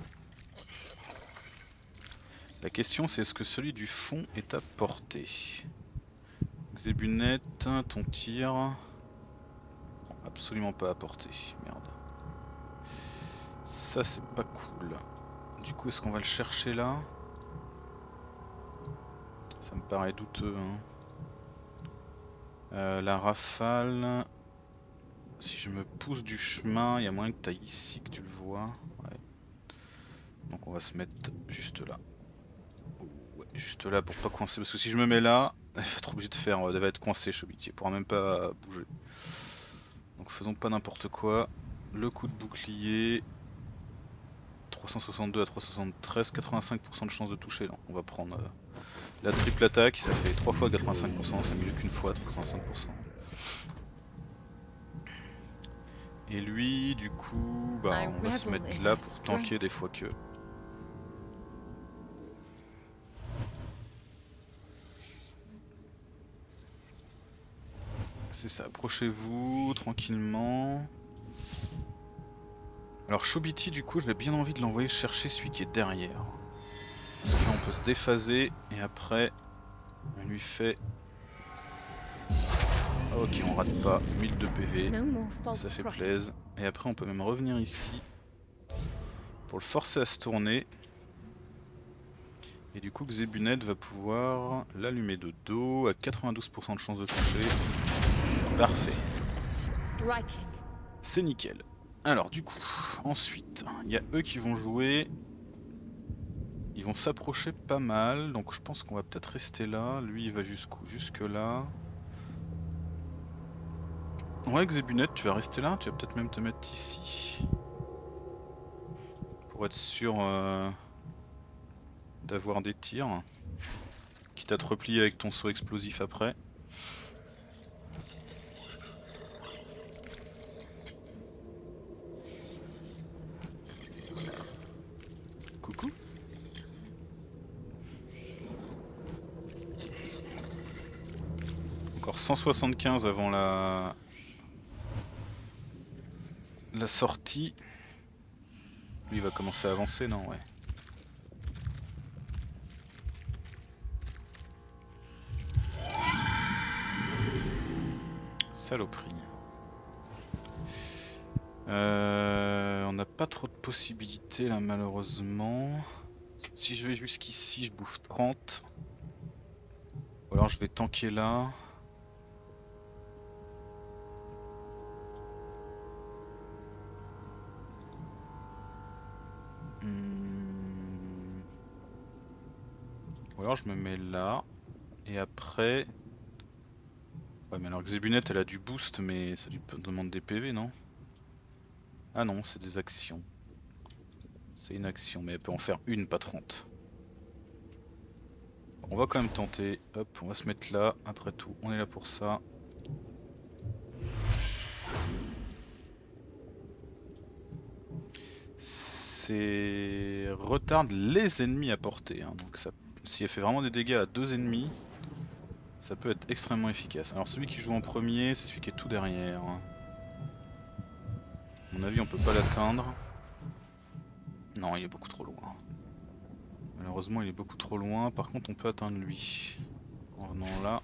La question c'est est-ce que celui du fond est à portée? Xebunet, ton tir... Non, absolument pas à portée, merde. Ça c'est pas cool. Du coup est-ce qu'on va le chercher là? Ça me paraît douteux hein. Euh, la rafale... Si je me pousse du chemin, il y a moyen que tu ailles ici, que tu le vois. Ouais. Donc on va se mettre juste là. Ouais, juste là pour pas coincer, parce que si je me mets là, elle va être obligée de faire, elle va être coincée Chobiti, elle pourra même pas bouger. Donc faisons pas n'importe quoi. Le coup de bouclier. trois cent soixante-deux à trois cent soixante-treize, quatre-vingt-cinq pour cent de chance de toucher. Non, on va prendre euh, la triple attaque, ça fait trois fois quatre-vingt-cinq pour cent, c'est mieux qu'une fois trois cent cinq pour cent. Et lui, du coup, bah, on va se mettre là pour tanker des fois que. C'est ça, approchez-vous tranquillement. Alors Chobiti, du coup, j'ai bien envie de l'envoyer chercher celui qui est derrière. Parce que là, on peut se déphaser et après, on lui fait. Ok, on rate pas, mille de P V, ça fait plaisir. Et après on peut même revenir ici pour le forcer à se tourner. Et du coup Xebunet va pouvoir l'allumer de dos à quatre-vingt-douze pour cent de chance de toucher. Parfait. C'est nickel. Alors du coup, ensuite, il y a eux qui vont jouer. Ils vont s'approcher pas mal, donc je pense qu'on va peut-être rester là. Lui il va jusqu'où? Jusque là. Ouais Xebunet, tu vas rester là, tu vas peut-être même te mettre ici. Pour être sûr euh, d'avoir des tirs. Quitte à te replier avec ton saut explosif après. Coucou. Encore cent soixante-quinze avant la la sortie. Lui il va commencer à avancer, non? Ouais. Saloperie. Euh, on n'a pas trop de possibilités là malheureusement. Si je vais jusqu'ici je bouffe trente. Ou alors je vais tanker là. Hmm. Ou alors je me mets là. Et après... Ouais mais alors Xebunet elle a du boost mais ça lui demande des P V non? Ah non c'est des actions. C'est une action mais elle peut en faire une pas trente. On va quand même tenter, hop on va se mettre là, après tout on est là pour ça. C'est retarde les ennemis à portée, hein. Donc ça, si elle fait vraiment des dégâts à deux ennemis, ça peut être extrêmement efficace. Alors celui qui joue en premier, c'est celui qui est tout derrière. À mon avis on peut pas l'atteindre. Non il est beaucoup trop loin. Malheureusement il est beaucoup trop loin, par contre on peut atteindre lui. En venant là.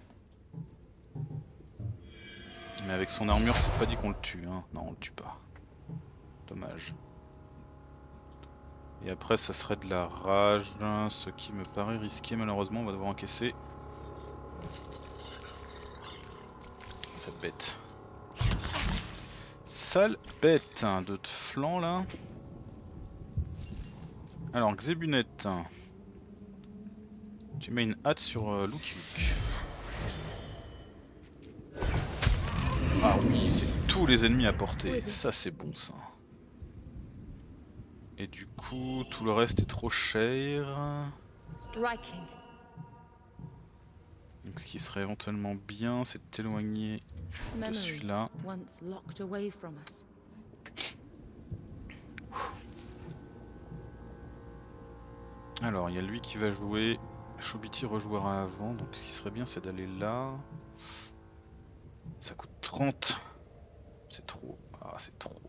Mais avec son armure c'est pas dit qu'on le tue, hein. Non on le tue pas. Dommage. Et après ça serait de la rage, ce qui me paraît risqué malheureusement, on va devoir encaisser. Sale bête. Sale bête de flanc là. Alors Xebunet, tu mets une hâte sur euh, Lucky Luke. Ah oui, c'est tous les ennemis à portée, ça c'est bon ça. Et du coup, tout le reste est trop cher. Donc ce qui serait éventuellement bien, c'est de t'éloigner de celui-là. Alors, il y a lui qui va jouer. Chobiti rejouera avant, donc ce qui serait bien c'est d'aller là. Ça coûte trente. C'est trop. Ah, c'est trop.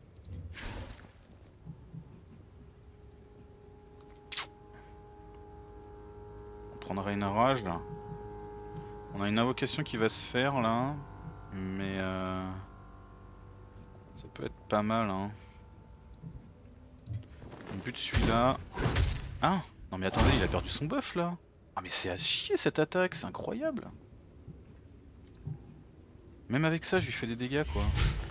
On prendrait une rage là. On a une invocation qui va se faire là. Mais euh... ça peut être pas mal hein. On bute celui-là. Ah non mais attendez, il a perdu son buff là. Ah mais c'est à chier cette attaque, c'est incroyable. Même avec ça je lui fais des dégâts quoi.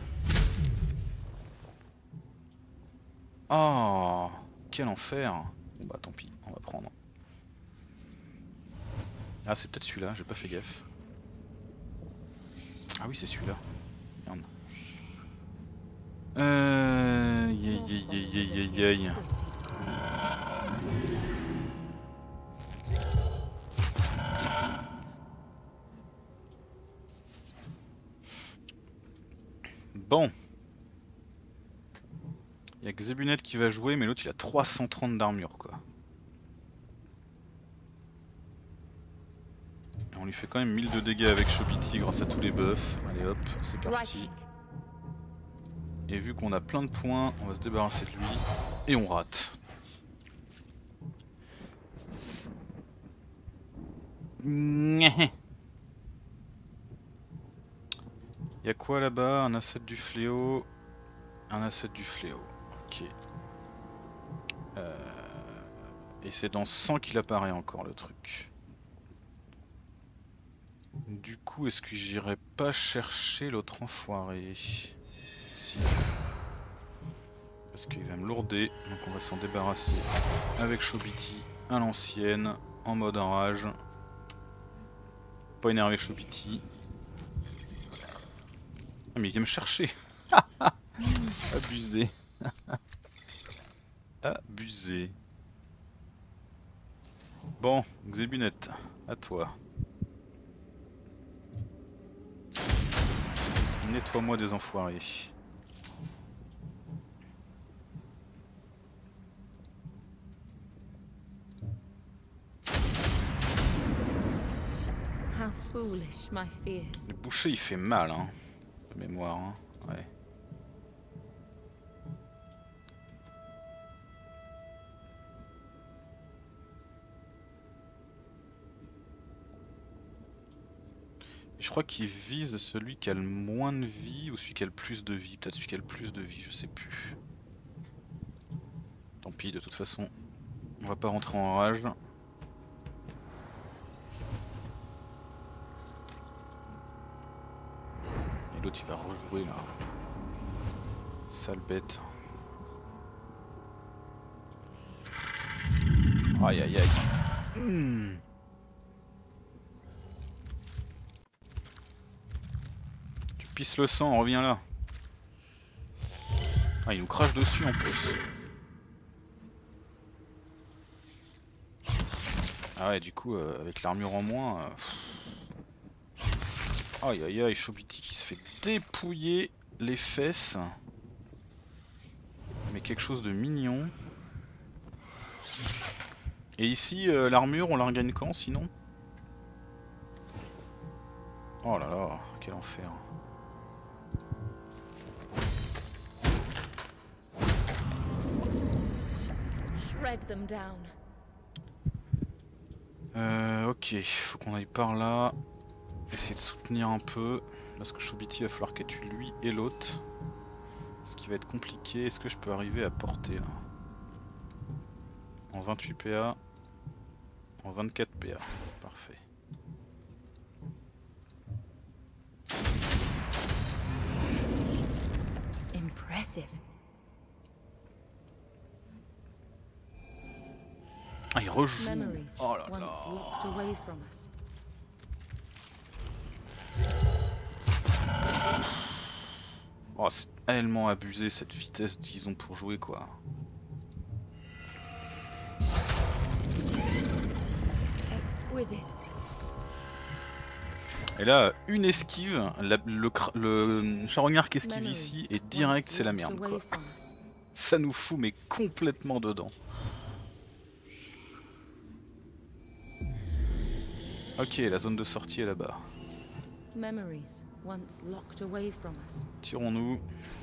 Oh quel enfer. Bon bah tant pis, on va prendre. Ah c'est peut-être celui-là, j'ai pas fait gaffe. Ah oui c'est celui-là. Merde. Euh... Aïe aïe aïe aïe aïe aïe. Bon. Il y a Xebunet qui va jouer mais l'autre il a trois cent trente d'armure quoi. Et on lui fait quand même mille de dégâts avec Chobiti grâce à tous les buffs. Allez hop, c'est parti. Et vu qu'on a plein de points, on va se débarrasser de lui. Et on rate. Il y a quoi là-bas? Un asset du fléau. Un asset du fléau. Ok. Euh... Et c'est dans cent qu'il apparaît encore le truc. Du coup, est-ce que j'irai pas chercher l'autre enfoiré? Si. Parce qu'il va me lourder, donc on va s'en débarrasser avec Chobiti à l'ancienne, en mode enrage. Pas énervé Chobiti. Ah mais il vient me chercher. Abusé. Abusé. Bon, Xébunette, à toi. Nettoie-moi des enfoirés. How foolish my fears. Le boucher il fait mal hein, de mémoire hein. Ouais. Et je crois qu'il vise celui qui a le moins de vie ou celui qui a le plus de vie. Peut-être celui qui a le plus de vie, je sais plus. Tant pis, de toute façon, on va pas rentrer en rage. Et l'autre il va rejouer là. Sale bête. Aïe aïe aïe. Mmh. Tu pisses le sang, reviens là. Ah il nous crache dessus en plus. Ah ouais du coup euh, avec l'armure en moins. Euh... Aïe aïe aïe, Chobiti qui se fait dépouiller les fesses. Mais quelque chose de mignon. Et ici euh, l'armure on la regagne quand sinon? Oh là là, quel enfer. Shred them down. Euh, ok, faut qu'on aille par là. Essayer de soutenir un peu. Parce que Chobiti va falloir qu'elle tue lui et l'autre. Ce qui va être compliqué. Est-ce que je peux arriver à porter là? En vingt-huit P A. En vingt-quatre P A. Parfait. Impressive. Ah, il rejoue. Memories Oh là là. once locked away from us. Oh, c'est tellement abusé cette vitesse qu'ils ont pour jouer quoi. Exquisite. Et là, une esquive, la- le, le charognard qui esquive ici et direct c'est la merde quoi. Ça nous fout mais complètement dedans. Ok, la zone de sortie est là-bas. Memories once locked away from us. Tirons-nous.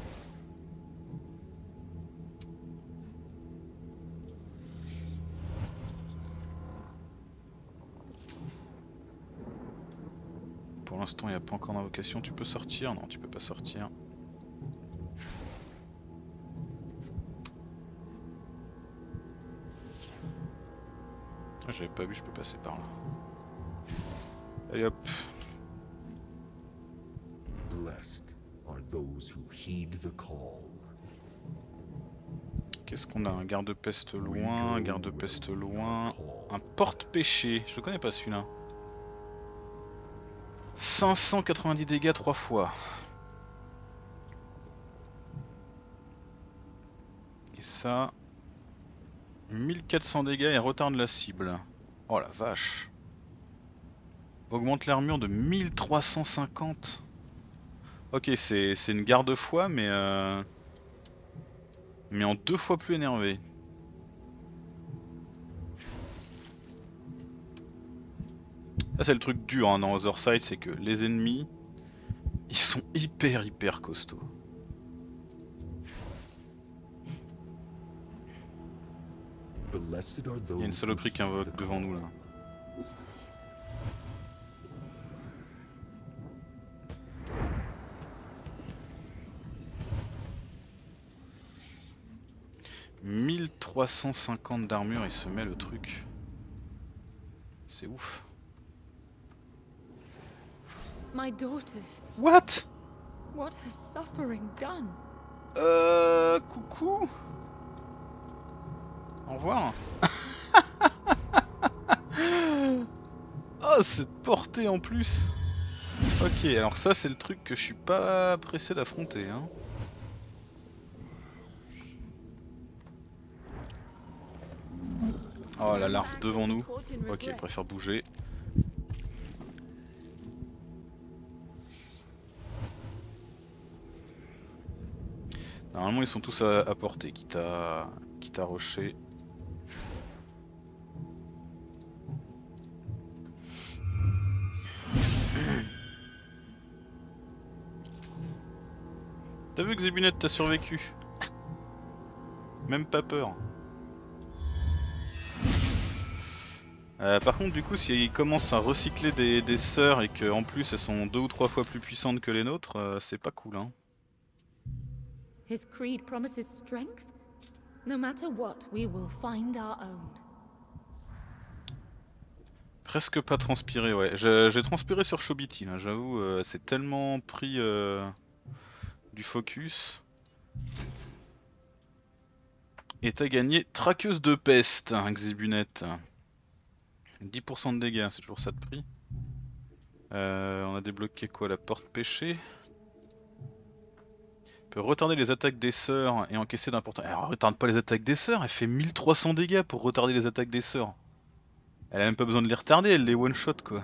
Pour l'instant, il n'y a pas encore d'invocation. Tu peux sortir? Non, tu peux pas sortir. Ah, j'avais pas vu, je peux passer par là. Allez hop. Blessed are those who heed the call. Qu'est-ce qu'on a? Un garde-peste loin, un garde-peste loin, un porte-péché. Je le connais pas celui-là. cinq cent quatre-vingt-dix dégâts trois fois. Et ça... mille quatre cents dégâts et retarde la cible. Oh la vache. Augmente l'armure de mille trois cent cinquante. Ok, c'est une garde-foi, mais euh... mais en deux fois plus énervé. Là c'est le truc dur hein, dans Otherside, c'est que les ennemis, ils sont hyper hyper costauds. Il y a une saloperie qui invoque devant nous là. mille trois cent cinquante d'armure il se met le truc. C'est ouf. My daughters, What? what has suffering done? Euh... Coucou. Au revoir. Oh, cette portée en plus. Ok, alors ça c'est le truc que je suis pas pressé d'affronter, hein. Oh la larve devant nous. Ok, il préfère bouger. Normalement ils sont tous à, à portée, quitte à, quitte à rusher. T'as vu que Zébunette t'as survécu? Même pas peur. Euh, par contre du coup s'ils commencent à recycler des, des sœurs et qu'en plus elles sont deux ou trois fois plus puissantes que les nôtres, euh, c'est pas cool hein. His creed promises strength. No matter what, we will find our own. Presque pas transpiré, ouais. J'ai transpiré sur Chobiti là, j'avoue, euh, c'est tellement pris euh, du focus. Et t'as gagné traqueuse de peste, hein, Xébunette. dix pour cent de dégâts, c'est toujours ça de prix. Euh, on a débloqué quoi, la porte péché. Peut retarder les attaques des sœurs et encaisser d'importants. Elle retarde pas les attaques des sœurs, elle fait mille trois cents dégâts pour retarder les attaques des sœurs. Elle a même pas besoin de les retarder, elle les one shot quoi.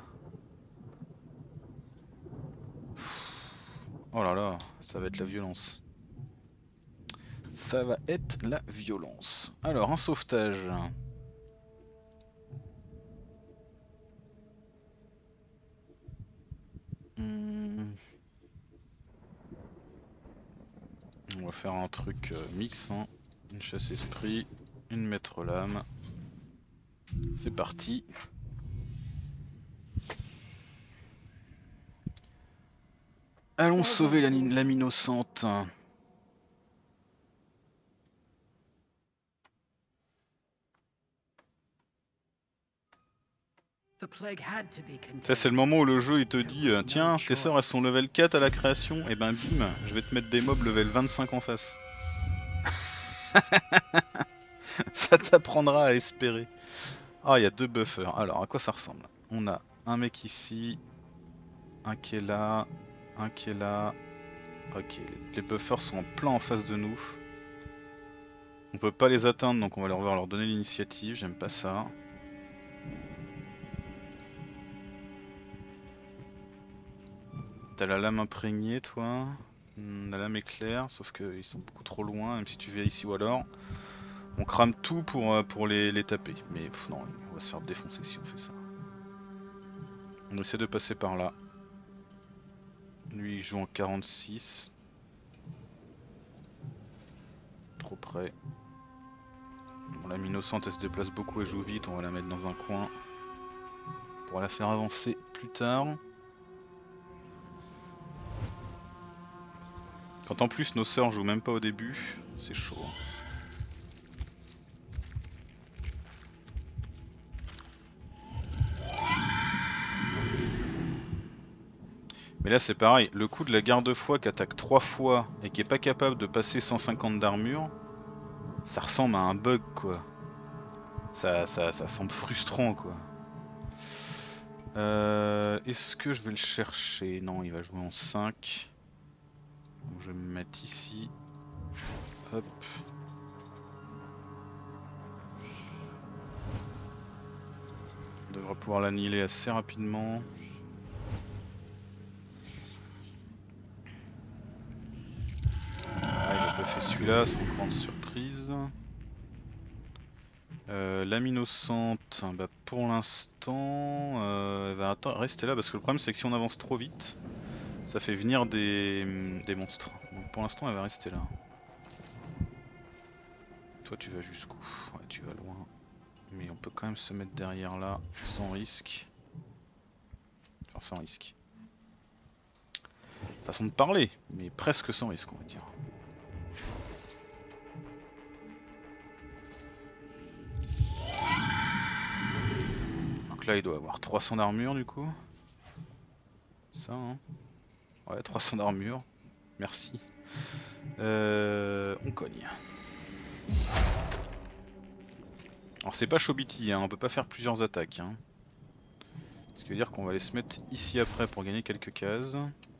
Oh là là, ça va être la violence. Ça va être la violence. Alors, un sauvetage. Hmm. On va faire un truc euh, mix, hein. Une chasse esprit, une maître lame. C'est parti. Allons sauver l'âme innocente. Ça c'est le moment où le jeu il te dit euh, tiens tes sœurs elles sont level quatre à la création, et ben bim je vais te mettre des mobs level vingt-cinq en face. Ça t'apprendra à espérer. Ah il y a deux buffers, alors à quoi ça ressemble? On a un mec ici, un qui est là, un qui est là. Ok, les buffers sont en plein en face de nous. On peut pas les atteindre donc on va leur, on va leur donner l'initiative, j'aime pas ça. T'as la lame imprégnée toi, la lame éclair, sauf qu'ils sont beaucoup trop loin, même si tu viens ici ou alors. On crame tout pour, pour les, les taper, mais pff, non, on va se faire défoncer si on fait ça. On essaie de passer par là. Lui il joue en quarante-six. Trop près. Bon, l'âme innocente elle se déplace beaucoup et joue vite, on va la mettre dans un coin. Pour la faire avancer plus tard. Quand en plus nos sœurs jouent même pas au début, c'est chaud. Mais là c'est pareil, le coup de la garde-foi qui attaque trois fois et qui est pas capable de passer cent cinquante d'armure, ça ressemble à un bug quoi. Ça, ça, ça semble frustrant quoi. Euh, Est-ce que je vais le chercher? Non, il va jouer en cinq. Donc je vais me mettre ici. Hop. On devrait pouvoir l'annihiler assez rapidement. Ah, il a buffé celui-là sans grande surprise. Euh, L'âme innocente, bah pour l'instant, euh, elle va attendre, rester là parce que le problème c'est que si on avance trop vite, ça fait venir des, des monstres. Donc pour l'instant elle va rester là. Toi tu vas jusqu'où? Ouais tu vas loin. Mais on peut quand même se mettre derrière là sans risque. Enfin sans risque. Façon de parler, mais presque sans risque on va dire. Donc là il doit avoir trois cents d'armure du coup. Ça hein. Ouais, trois cents d'armure. Merci. Euh, on cogne. Alors c'est pas Chobiti, hein, on peut pas faire plusieurs attaques. Hein. Ce qui veut dire qu'on va aller se mettre ici après pour gagner quelques cases.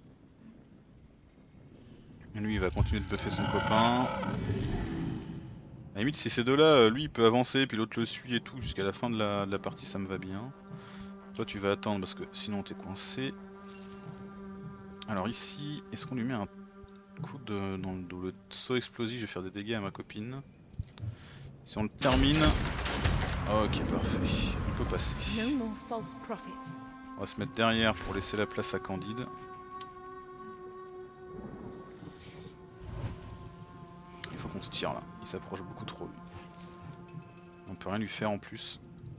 Et lui il va continuer de buffer son copain. À la limite si ces deux là, lui il peut avancer puis l'autre le suit et tout jusqu'à la fin de la, de la partie, ça me va bien. Toi tu vas attendre parce que sinon t'es coincé. Alors ici, est-ce qu'on lui met un coup de... dans le, dans le saut explosif, je vais faire des dégâts à ma copine. Si on le termine... Ok parfait, on peut passer. On va se mettre derrière pour laisser la place à Candide. Il faut qu'on se tire là, il s'approche beaucoup trop lui. On peut rien lui faire en plus.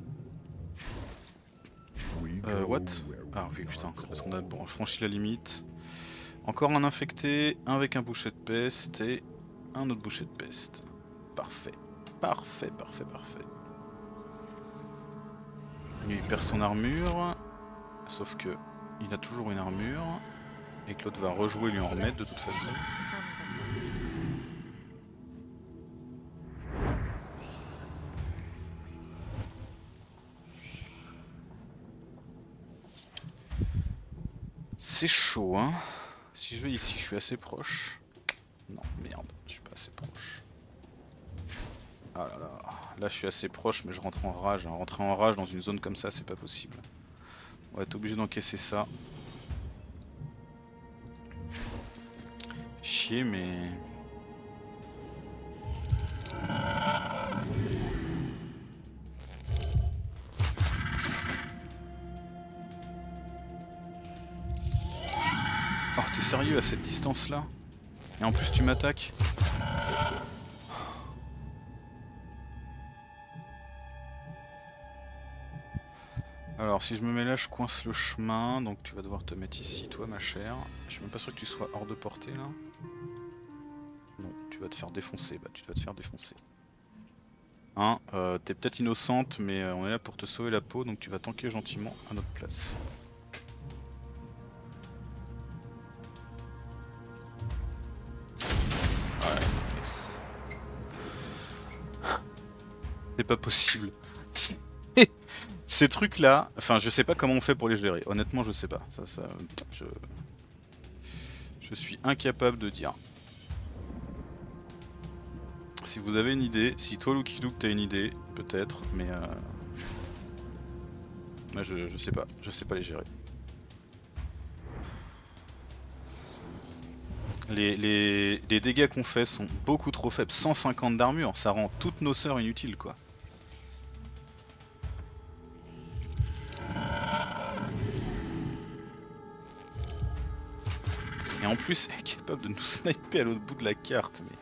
Euh, what? Ah oui putain, c'est parce qu'on a bon, franchi la limite. Encore un infecté, un avec un boucher de peste et un autre boucher de peste. Parfait, parfait, parfait, parfait. Lui il perd son armure, sauf que il a toujours une armure et que l'autre va rejouer et lui en remettre de toute façon. C'est chaud hein. Si je vais ici, je suis assez proche. Non, merde, je suis pas assez proche. Ah là là, là je suis assez proche mais je rentre en rage. Rentrer en rage dans une zone comme ça c'est pas possible. On va être obligé d'encaisser ça. Chier mais... Oh t'es sérieux à cette distance là? Et en plus tu m'attaques? Alors si je me mets là je coince le chemin, donc tu vas devoir te mettre ici toi ma chère. Je suis même pas sûr que tu sois hors de portée là. Non, tu vas te faire défoncer, bah tu vas te faire défoncer. Hein, euh, t'es peut-être innocente mais euh, on est là pour te sauver la peau donc tu vas tanker gentiment à notre place. Ouais. C'est pas possible. Ces trucs là, enfin je sais pas comment on fait pour les gérer, honnêtement je sais pas, ça, ça, je... je suis incapable de dire. Si vous avez une idée, si toi Lucky Luke t'as une idée, peut-être, mais euh... moi je, je sais pas, je sais pas les gérer. Les, les, les dégâts qu'on fait sont beaucoup trop faibles, cent cinquante d'armure, ça rend toutes nos sœurs inutiles quoi. Et en plus, elle est capable de nous sniper à l'autre bout de la carte, mais...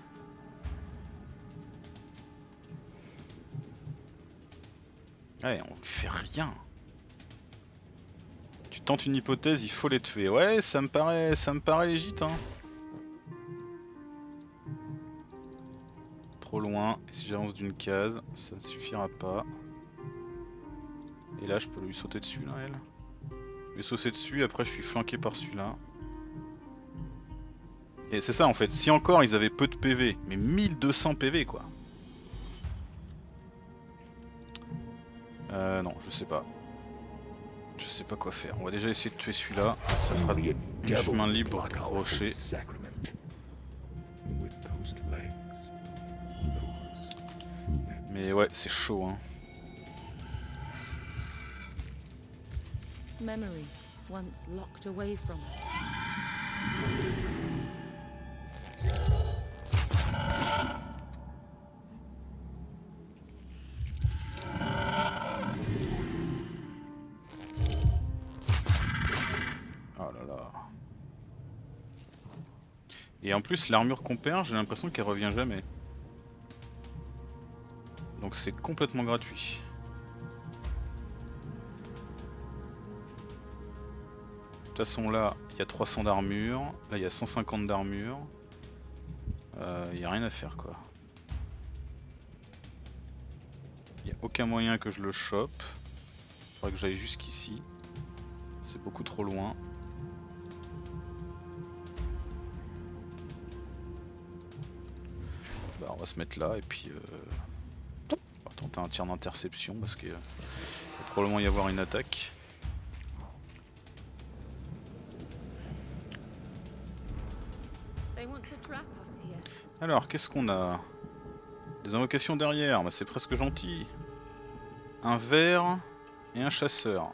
Ouais, on lui fait rien. Tu tentes une hypothèse, il faut les tuer. Ouais, ça me paraît, ça me paraît légit, hein. Trop loin, et si j'avance d'une case, ça ne suffira pas. Et là, je peux lui sauter dessus, là, elle. Je vais sauter dessus, après je suis flanqué par celui-là. Et c'est ça en fait, si encore ils avaient peu de P V, mais mille deux cents P V quoi. Euh non, je sais pas. Je sais pas quoi faire. On va déjà essayer de tuer celui-là. Ça fera du chemin libre pour rocher. Mais ouais, c'est chaud hein. Memories once locked away from us. Oh là là. Et en plus l'armure qu'on perd, j'ai l'impression qu'elle revient jamais. Donc c'est complètement gratuit. De toute façon là, il y a trois cents d'armure, là il y a cent cinquante d'armure. Euh, il n'y a rien à faire quoi. Il n'y a aucun moyen que je le chope. Faudrait que j'aille jusqu'ici. C'est beaucoup trop loin. Bah on va se mettre là et puis euh... on va tenter un tir d'interception parce qu'il va probablement y avoir une attaque. Alors qu'est-ce qu'on a? Des invocations derrière, bah, c'est presque gentil. Un ver et un chasseur.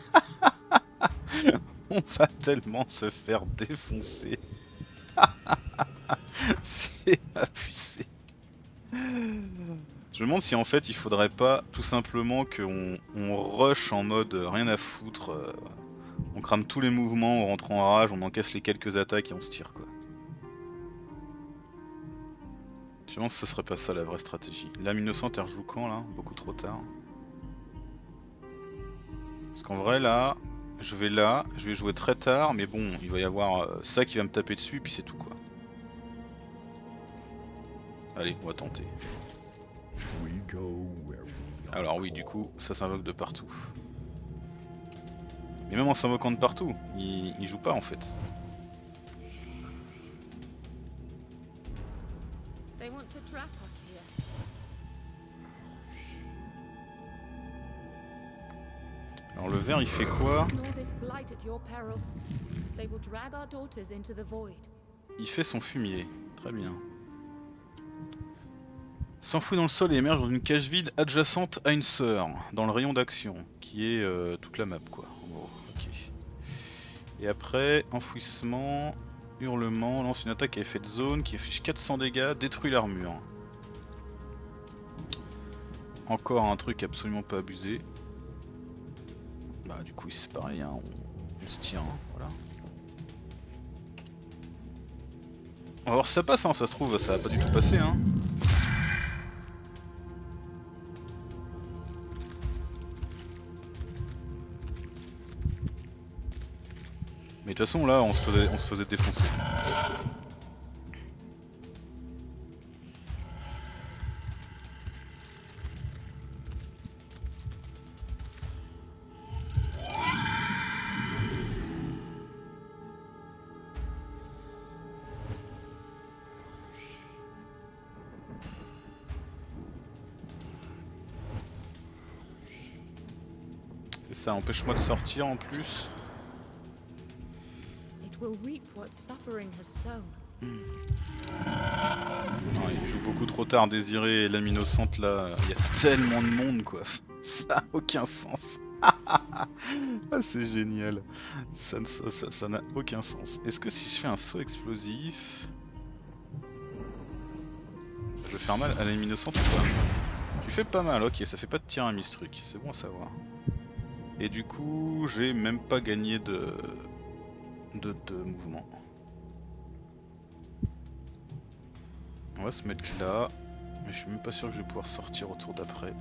On va tellement se faire défoncer. C'est abusé. Je me demande si en fait il faudrait pas tout simplement qu'on on rush en mode rien à foutre. Euh, on crame tous les mouvements, on rentre en rage, on encaisse les quelques attaques et on se tire quoi. Je pense que ce serait pas ça la vraie stratégie. L'âme innocente elle rejoue quand là? Beaucoup trop tard. Parce qu'en vrai là, je vais là, je vais jouer très tard, mais bon, il va y avoir euh, ça qui va me taper dessus et puis c'est tout quoi. Allez, on va tenter. Alors oui, du coup, ça s'invoque de partout. Mais même en s'invoquant de partout, il, il joue pas en fait. Alors le ver il fait quoi? Il fait son fumier, très bien. S'enfouit dans le sol et émerge dans une cage vide adjacente à une sœur, dans le rayon d'action, qui est euh, toute la map quoi. Oh, okay. Et après, enfouissement, hurlement, lance une attaque à effet de zone qui affiche quatre cents dégâts, détruit l'armure. Encore un truc absolument pas abusé. Bah du coup c'est pareil, hein, on, on se tient, hein, voilà. On va voir si ça passe, hein, ça se trouve ça va pas du tout passer hein. Mais de toute façon là on se faisait, on se faisait défoncer. C'est ça, empêche-moi de sortir en plus. Hmm. Non, il joue beaucoup trop tard, Désiré et l'âme innocente là, il y a tellement de monde quoi, ça a aucun sens. Ah c'est génial, ça n'a ça, ça, ça n'a aucun sens. Est-ce que si je fais un saut explosif, je vais faire mal à l'âme innocente ou pas? Tu fais pas mal, ok, ça fait pas de tir à mistruc, c'est bon à savoir. Et du coup, j'ai même pas gagné de... de, de mouvement. On va se mettre là, mais je suis même pas sûr que je vais pouvoir sortir au tour d'après.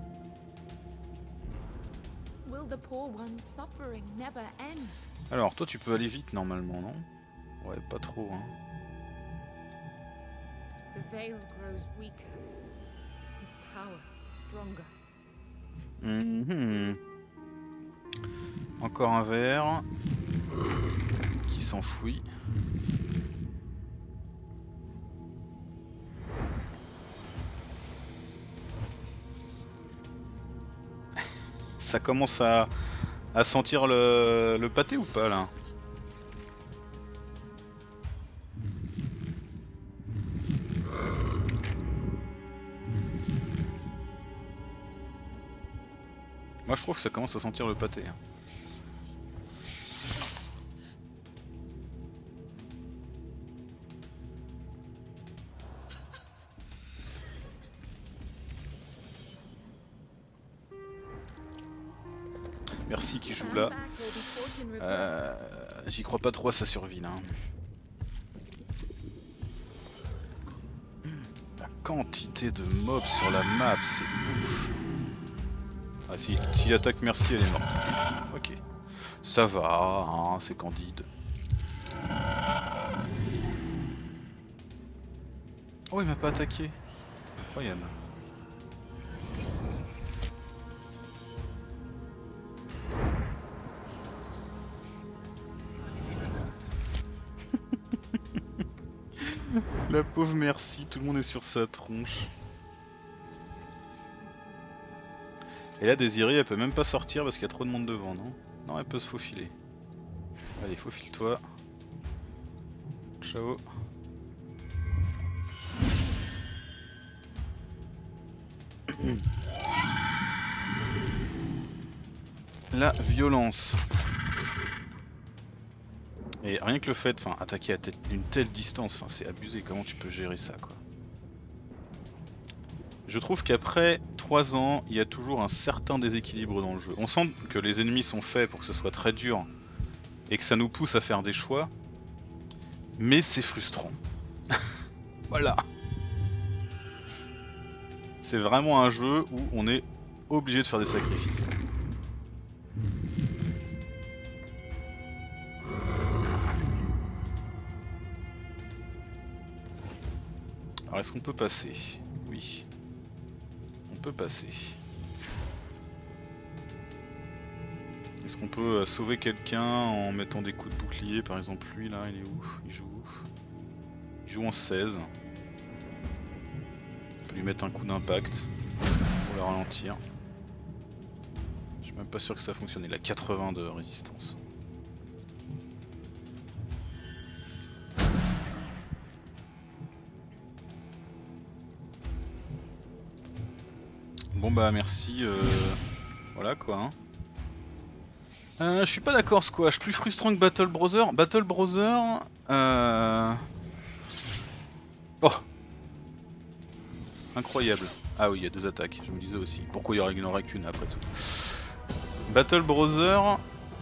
Alors toi tu peux aller vite normalement, non? Ouais, pas trop hein. Mmh. Encore un verre qui s'enfouit. Ça commence à, à sentir le, le pâté ou pas là? Moi je trouve que ça commence à sentir le pâté. Merci qui joue là. Euh, J'y crois pas trop à sa survie là. La quantité de mobs sur la map, c'est ouf. Ah si, si attaque merci elle est morte. Ok. Ça va, hein, c'est candide. Oh il m'a pas attaqué. Incroyable. La pauvre merci, tout le monde est sur sa tronche. Et là Désirée elle peut même pas sortir parce qu'il y a trop de monde devant, non? Non, elle peut se faufiler. Allez, faufile-toi. Ciao. La violence. Et rien que le fait, enfin, attaquer à une telle distance, enfin, c'est abusé. Comment tu peux gérer ça, quoi? Je trouve qu'après trois ans, il y a toujours un certain déséquilibre dans le jeu. On sent que les ennemis sont faits pour que ce soit très dur et que ça nous pousse à faire des choix, mais c'est frustrant. Voilà. C'est vraiment un jeu où on est obligé de faire des sacrifices. Alors est-ce qu'on peut passer? Oui. On peut passer. Est-ce qu'on peut euh, sauver quelqu'un en mettant des coups de bouclier? Par exemple lui là, il est où? Il joue où? Il joue en seize. On peut lui mettre un coup d'impact pour le ralentir. Je suis même pas sûr que ça fonctionne, il a quatre-vingts de résistance. Bon bah merci, euh... voilà quoi. Hein. Euh, je suis pas d'accord Squash, plus frustrant que Battle Brother. Battle Brother... Euh... Oh, incroyable. Ah oui, il y a deux attaques, je me disais aussi. Pourquoi il y en aurait qu'une après tout? Battle Brother...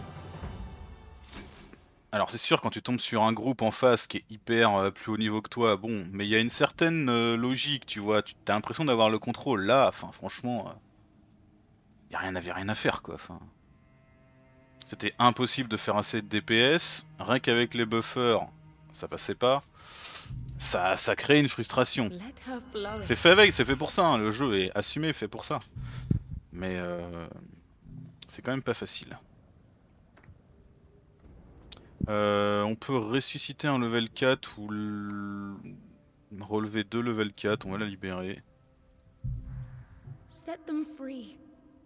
Alors c'est sûr quand tu tombes sur un groupe en face qui est hyper euh, plus haut niveau que toi, bon, mais il y a une certaine euh, logique, tu vois, tu as l'impression d'avoir le contrôle. Là, enfin franchement, euh, y a rien, avait rien à faire quoi. Enfin, c'était impossible de faire assez de D P S, rien qu'avec les buffers, ça passait pas. Ça, ça crée une frustration. C'est fait avec, c'est fait pour ça, hein, le jeu est assumé, fait pour ça. Mais euh, c'est quand même pas facile. Euh, on peut ressusciter un level quatre ou relever deux level quatre, on va la libérer. Set them free.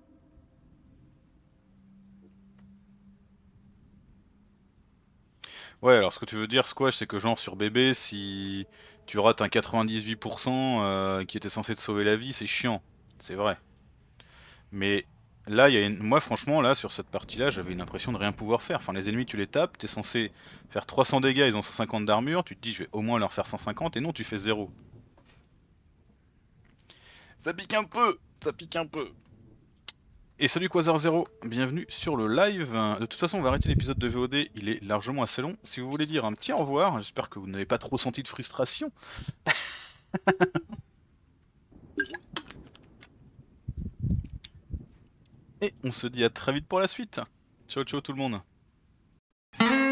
Ouais, alors ce que tu veux dire, Squash, c'est que genre sur bébé, si tu rates un quatre-vingt-dix-huit pour cent euh, qui était censé te sauver la vie, c'est chiant, c'est vrai. Mais là, il y a une... moi franchement, là, sur cette partie-là, j'avais une impression de rien pouvoir faire. Enfin, les ennemis, tu les tapes, t'es censé faire trois cents dégâts, ils ont cent cinquante d'armure, tu te dis je vais au moins leur faire cent cinquante, et non, tu fais zéro. Ça pique un peu, ça pique un peu. Et salut Quasar zéro, bienvenue sur le live. De toute façon on va arrêter l'épisode de V O D, il est largement assez long. Si vous voulez dire un petit au revoir, j'espère que vous n'avez pas trop senti de frustration. Et on se dit à très vite pour la suite. Ciao ciao tout le monde.